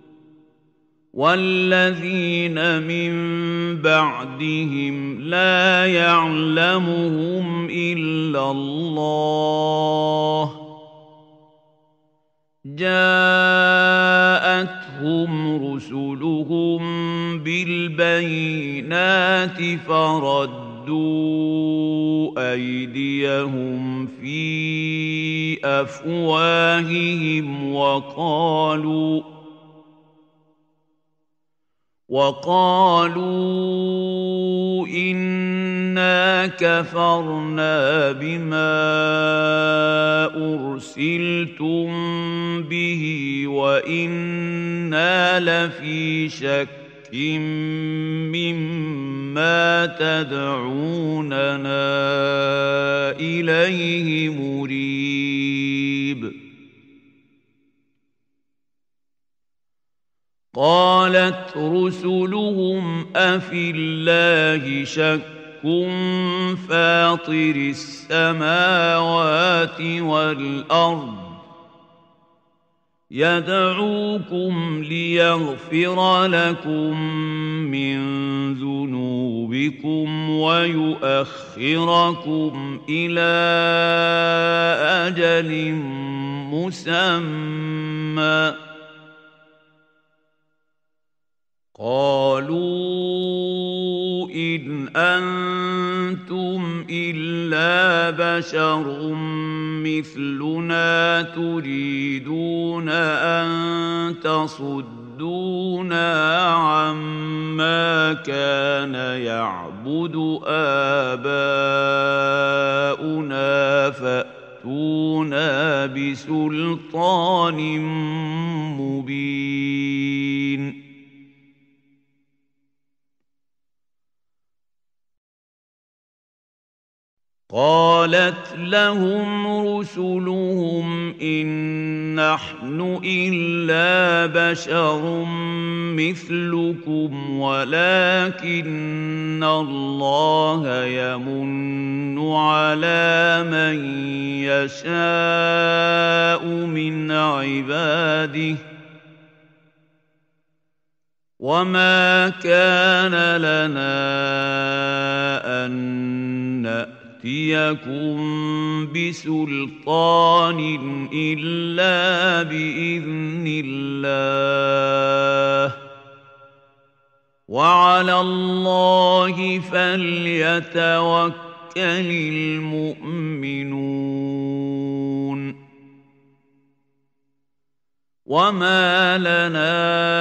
والذين من بعدهم لا يعلمهم إلا الله جاءتهم رسلهم بالبينات فردوا أيديهم في أفواههم وقالوا وقالوا إنا كفرنا بما أرسلتم به وإنا لفي شك مما تدعوننا إليه مريب. قالت رسلهم أفي الله شك فاطر السماوات والأرض يدعوكم ليغفر لكم من ذنوبكم ويؤخركم إلى أجل مسمى قالوا إن أنتم إلا بشر مثلنا تريدون أن تصدونا عما كان يعبد آباؤنا فأتونا بسلطان مبين. قالت لهم رسلهم إن نحن إلا بشر مثلكم ولكن الله يمن على من يشاء من عباده وما كان لنا أن نأتيكم بسلطان إلا بإذن الله وعلى الله فليتوكل المؤمنون. وما لنا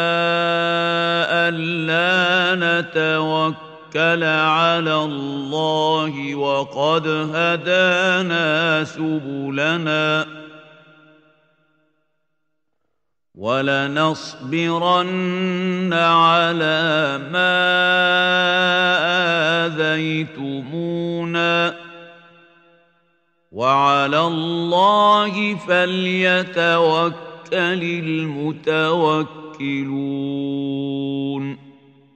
ألا نتوكل على الله وقد هدانا سبلنا ولنصبرن على ما آذيتمونا وعلى الله فليتوكل المتوكلون.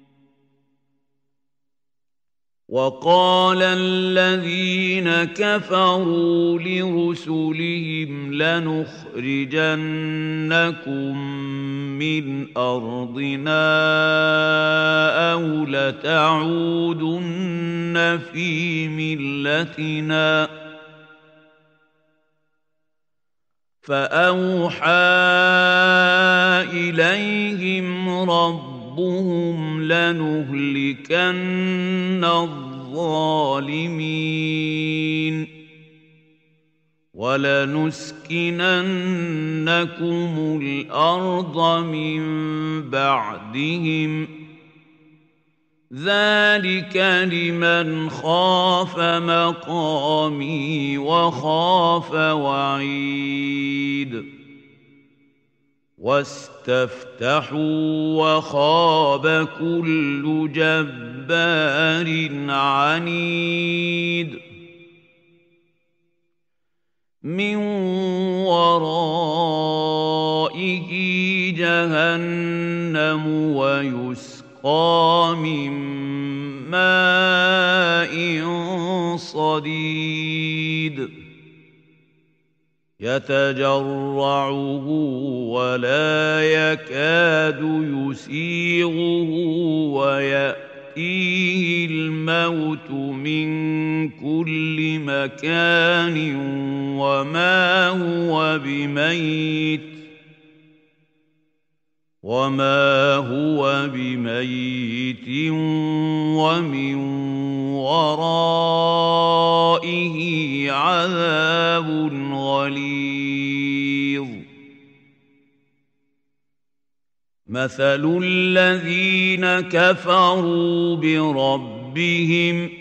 وقال الذين كفروا لرسلهم لنخرجنكم من أرضنا أو لتعودن في ملتنا فأوحى إليهم ربهم لنهلكن الظالمين ولنسكننكم الأرض من بعدهم ذلك لمن خاف مقامي وخاف وعيد. واستفتحوا وخاب كل جبار عنيد من ورائه جهنم ويسقى من ماء صديد يتجرعه ولا يكاد يسيغه ويأتيه الموت من كل مكان وما هو بميت وما هو بميت ومن ورائه عذاب غليظ. مثل الذين كفروا بربهم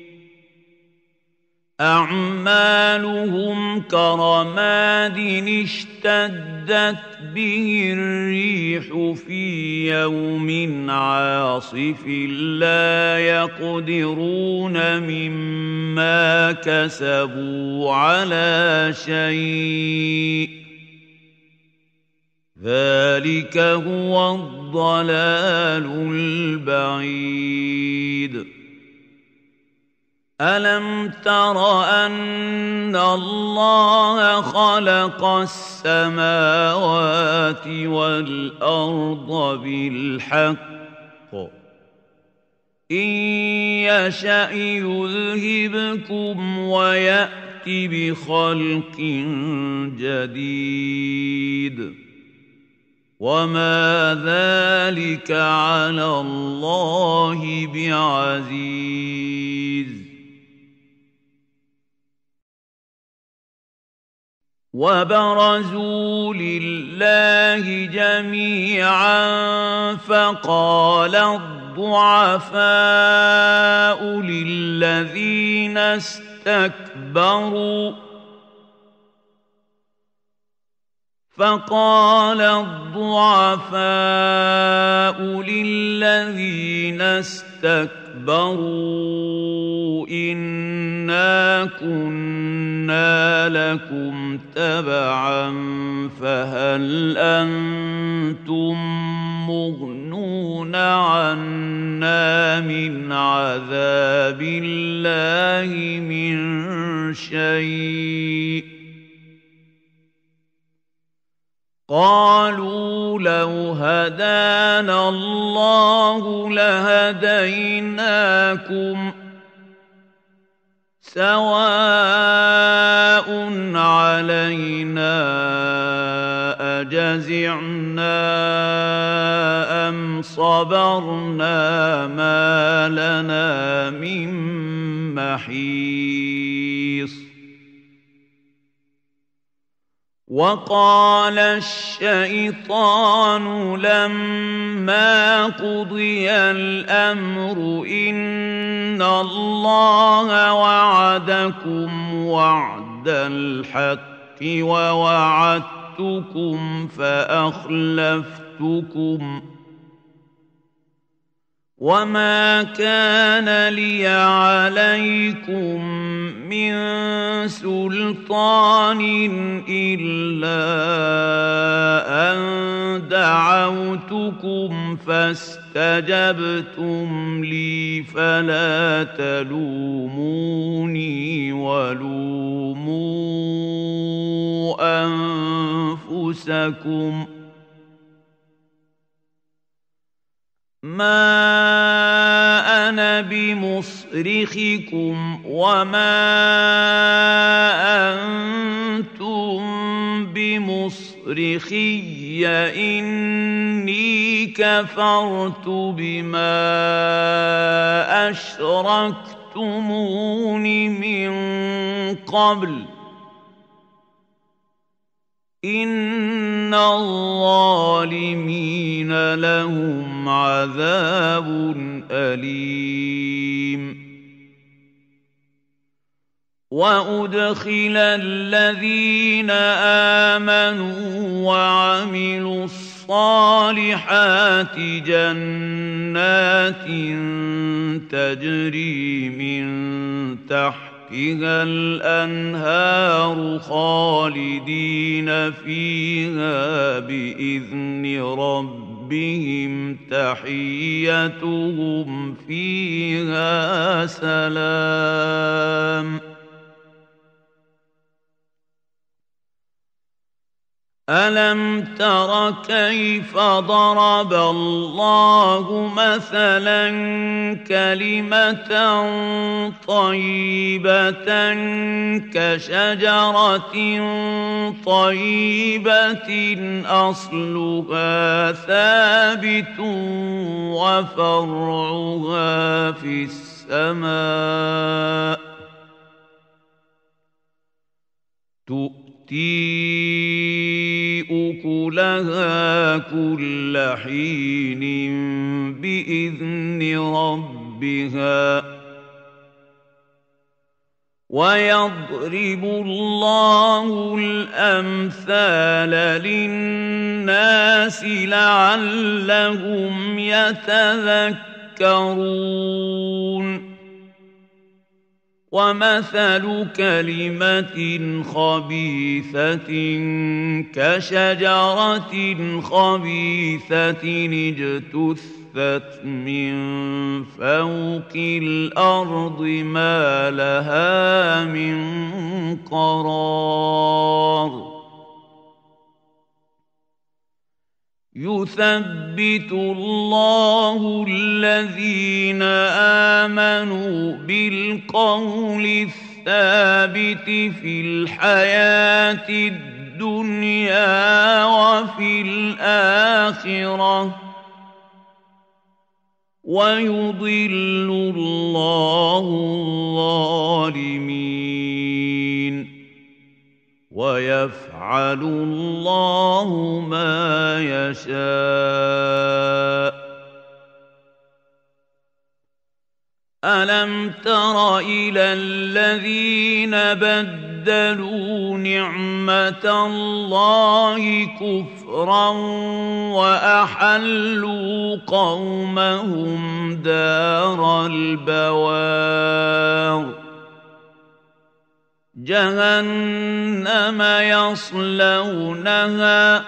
أعمالهم كرماد اشتدت به الريح في يوم عاصف لا يقدرون مما كسبوا على شيء ذلك هو الضلال البعيد. ألم تر أن الله خلق السماوات والأرض بالحق إن يشأ يذهبكم ويأت بخلق جديد وما ذلك على الله بعزيز. وبرزوا لله جميعا فقال الضعفاء للذين استكبروا فقال الضعفاء للذين استكبروا إنا كنا لكم تبعا فهل أنتم مغنون عنا من عذاب الله من شيء قالوا لو هدانا الله لهديناكم سواء علينا أجزعنا أم صبرنا ما لنا من محيص. وقال الشيطان لما قضي الأمر إن الله وعدكم وعد الحق ووعدتكم فأخلفتكم وما كان لي عليكم من سلطان إلا أن دعوتكم فاستجبتم لي فلا تلوموني ولوموا أنفسكم ما أنا بمصرخكم وما أنتم بمصرخي إني كفرت بما أشركتمون من قبل إن الظالمين لهم عذاب أليم وأدخل الذين آمنوا وعملوا الصالحات جنات تجري من تحت تحتها الأنهار خالدين فيها بإذن ربهم تحيتهم فيها سلام ألم تر كيف ضرب الله مثلا كلمة طيبة كشجرة طيبة أصلها ثابت وفرعها في السماء تؤتي أكلها كل حين بإذن ربها ويضرب الله الأمثال للناس لعلهم يتذكرون ومثل كلمة خبيثة كشجرة خبيثة اجتثت من فوق الأرض ما لها من قرار يثبت الله الذين آمنوا بالقول الثابت في الحياة الدنيا وفي الآخرة ويضل الله الظالمين ويفعل الله ما يشاء ألم تر إلى الذين بدلوا نعمة الله كفرا وأحلوا قومهم دار البوار جهنم يصلونها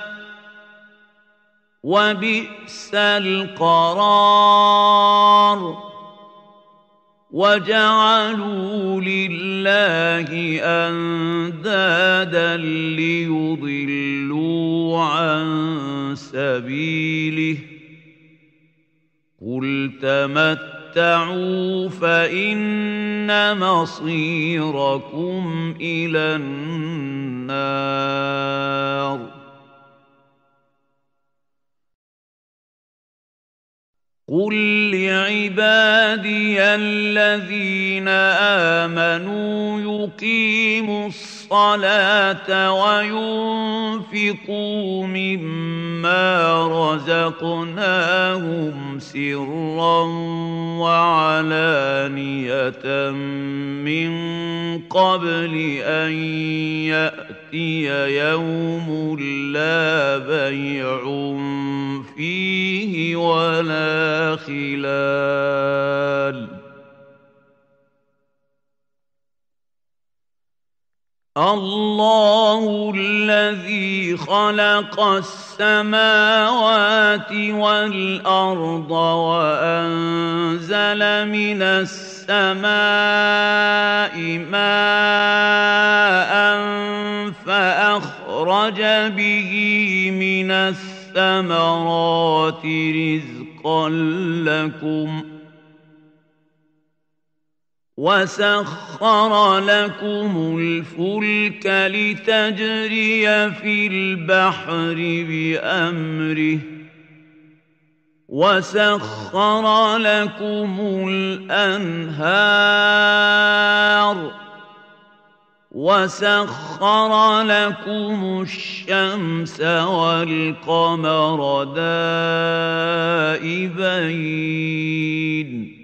وبئس القرار وجعلوا لله أندادا ليضلوا عن سبيله قل تمتعوا فإن مصيركم إلى النار قل لعبادي الذين آمنوا يقيموا الصلاة وينفقوا مما رزقناهم سرا وعلانية من قبل أن يأتي يوم لا بيع فيه ولا خلال. الله الذي خلق السماوات والأرض وأنزل من السماء ماء فأخرج به من الثمرات رزقا لكم وسخر لكم الفلك لتجري في البحر بأمره وسخر لكم الأنهار وسخر لكم الشمس والقمر دائبين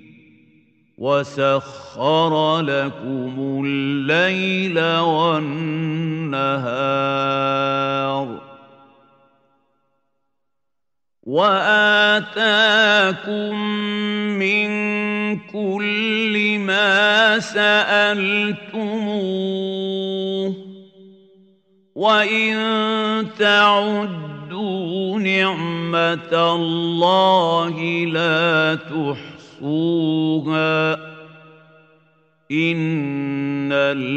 وسخر لكم الليل والنهار وآتاكم من كل ما سألتموه وإن تعدوا نعمة الله لا تحصوها إن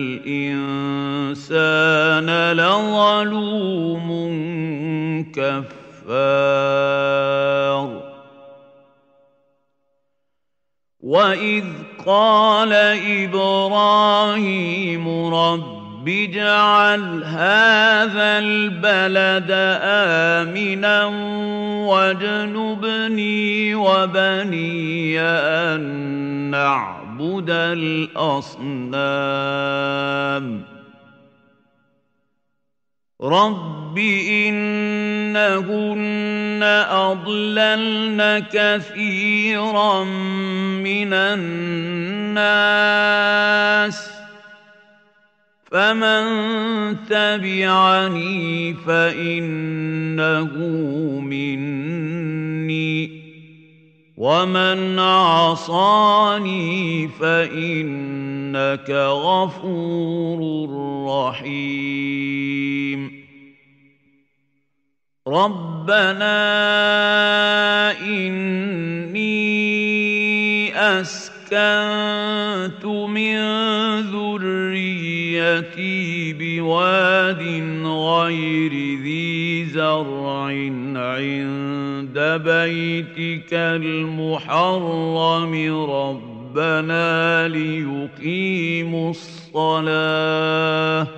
الإنسان لظلوم كفار. وإذ قال إبراهيم رب اجعل هذا البلد آمنا واجنبني وبني أن نعبد الأصنام رب إنهن أضللن كثيرا من الناس فمن تبعني فإنه مني ومن عصاني فإنك غفور رحيم. ربنا إني أسكنت من ذريتي بواد غير ذي زرع عند بيتك المحرم ربنا ليقيموا الصلاة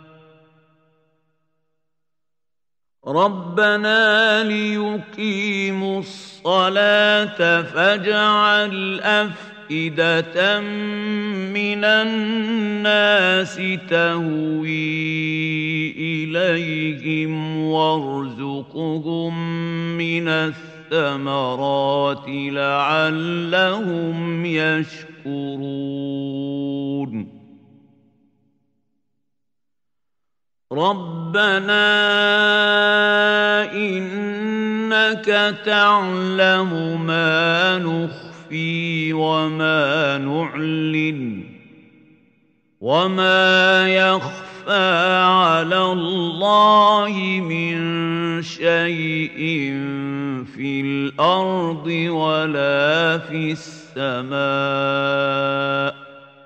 ربنا ليقيموا الصلاة فاجعل أفئدة من الناس تهوي إليهم وارزقهم من الثمرات لعلهم يشكرون. ربنا إنك تعلم ما نخفي وما نعلن وما يخفى على الله من شيء في الأرض ولا في السماء.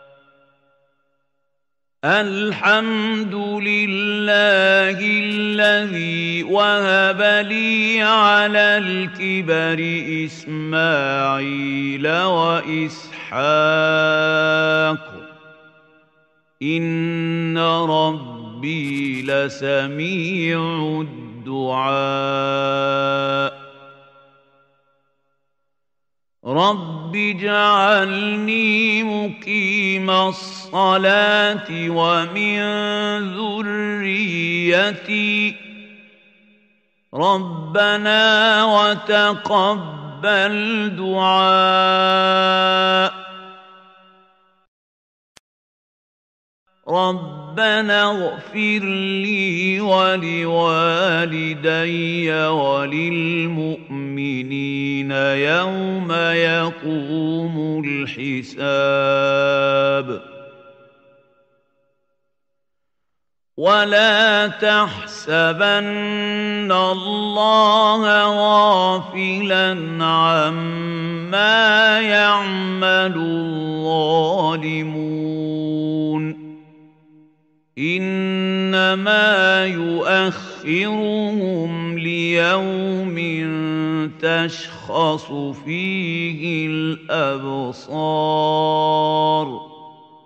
الحمد لله الذي وهب لي على الكبر إسماعيل وإسحاق إن ربي لسميع الدعاء. رب اجعلني مقيم الصلاة ومن ذريتي ربنا وتقبل دعاء. ربنا اغفر لي ولوالدي وللمؤمنين يوم يقوم الحساب ولا تحسبن الله غافلا عما يعمل الظالمون إنما يؤخرهم ليوم تشخص فيه الأبصار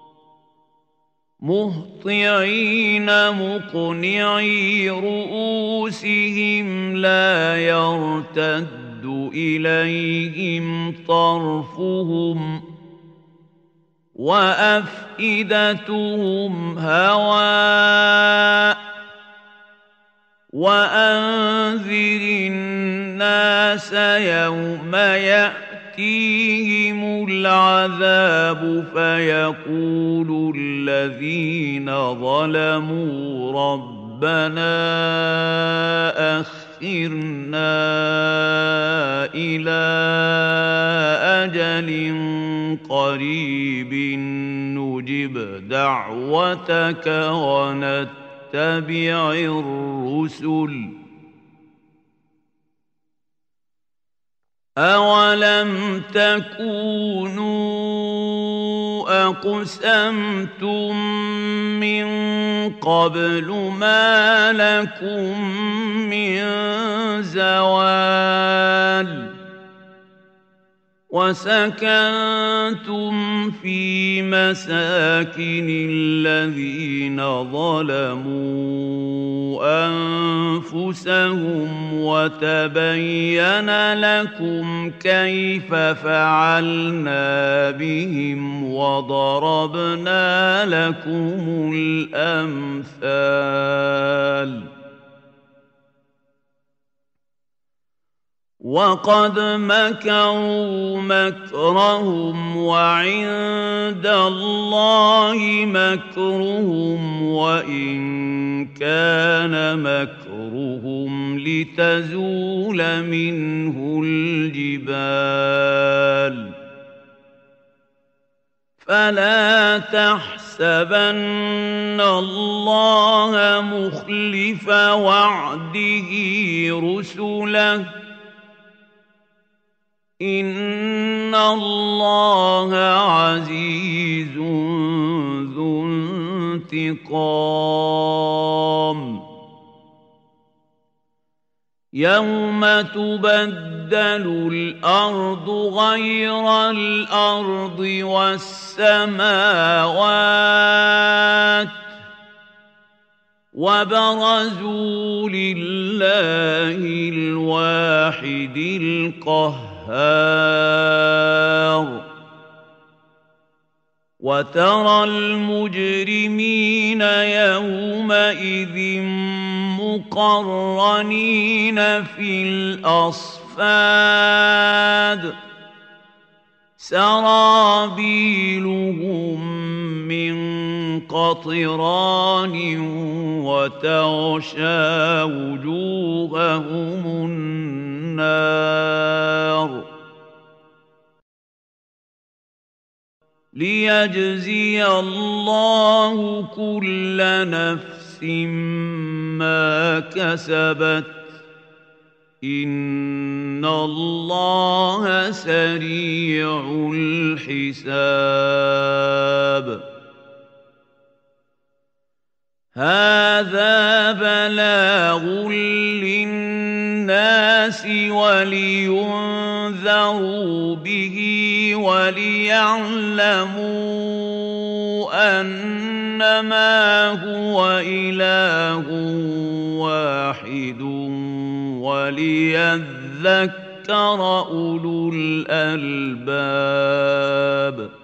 مهطعين مقنعي رؤوسهم لا يرتد إليهم طرفهم وأفئدتهم هواء وأنذر الناس يوم يأتيهم العذاب فيقول الذين ظلموا ربنا أخرنا إلى أجل قريب نجب دعوتك ونتبع الرسل أولم تكونوا أقسمتم من قبل ما لكم من زوال وسكنتم في مساكن الذين ظلموا أنفسهم وتبين لكم كيف فعلنا بهم وضربنا لكم الأمثال وقد مكروا مكرهم وعند الله مكرهم وإن كان مكرهم لتزول منه الجبال فلا تحسبن الله مخلف وعده رسله إن الله عزيز ذو انتقام يوم تبدل الأرض غير الأرض والسماوات وبرزوا لله الواحد القهار وترى المجرمين يومئذ مقرنين في الأصفاد سرابيلهم من قطران وتغشى وجوههم النار ليجزي الله كل نفس ما كسبت إن الله سريع الحساب هذا بلاغ للناس ولينذروا به وليعلموا أنما هو إله واحد وليذكر أولو الألباب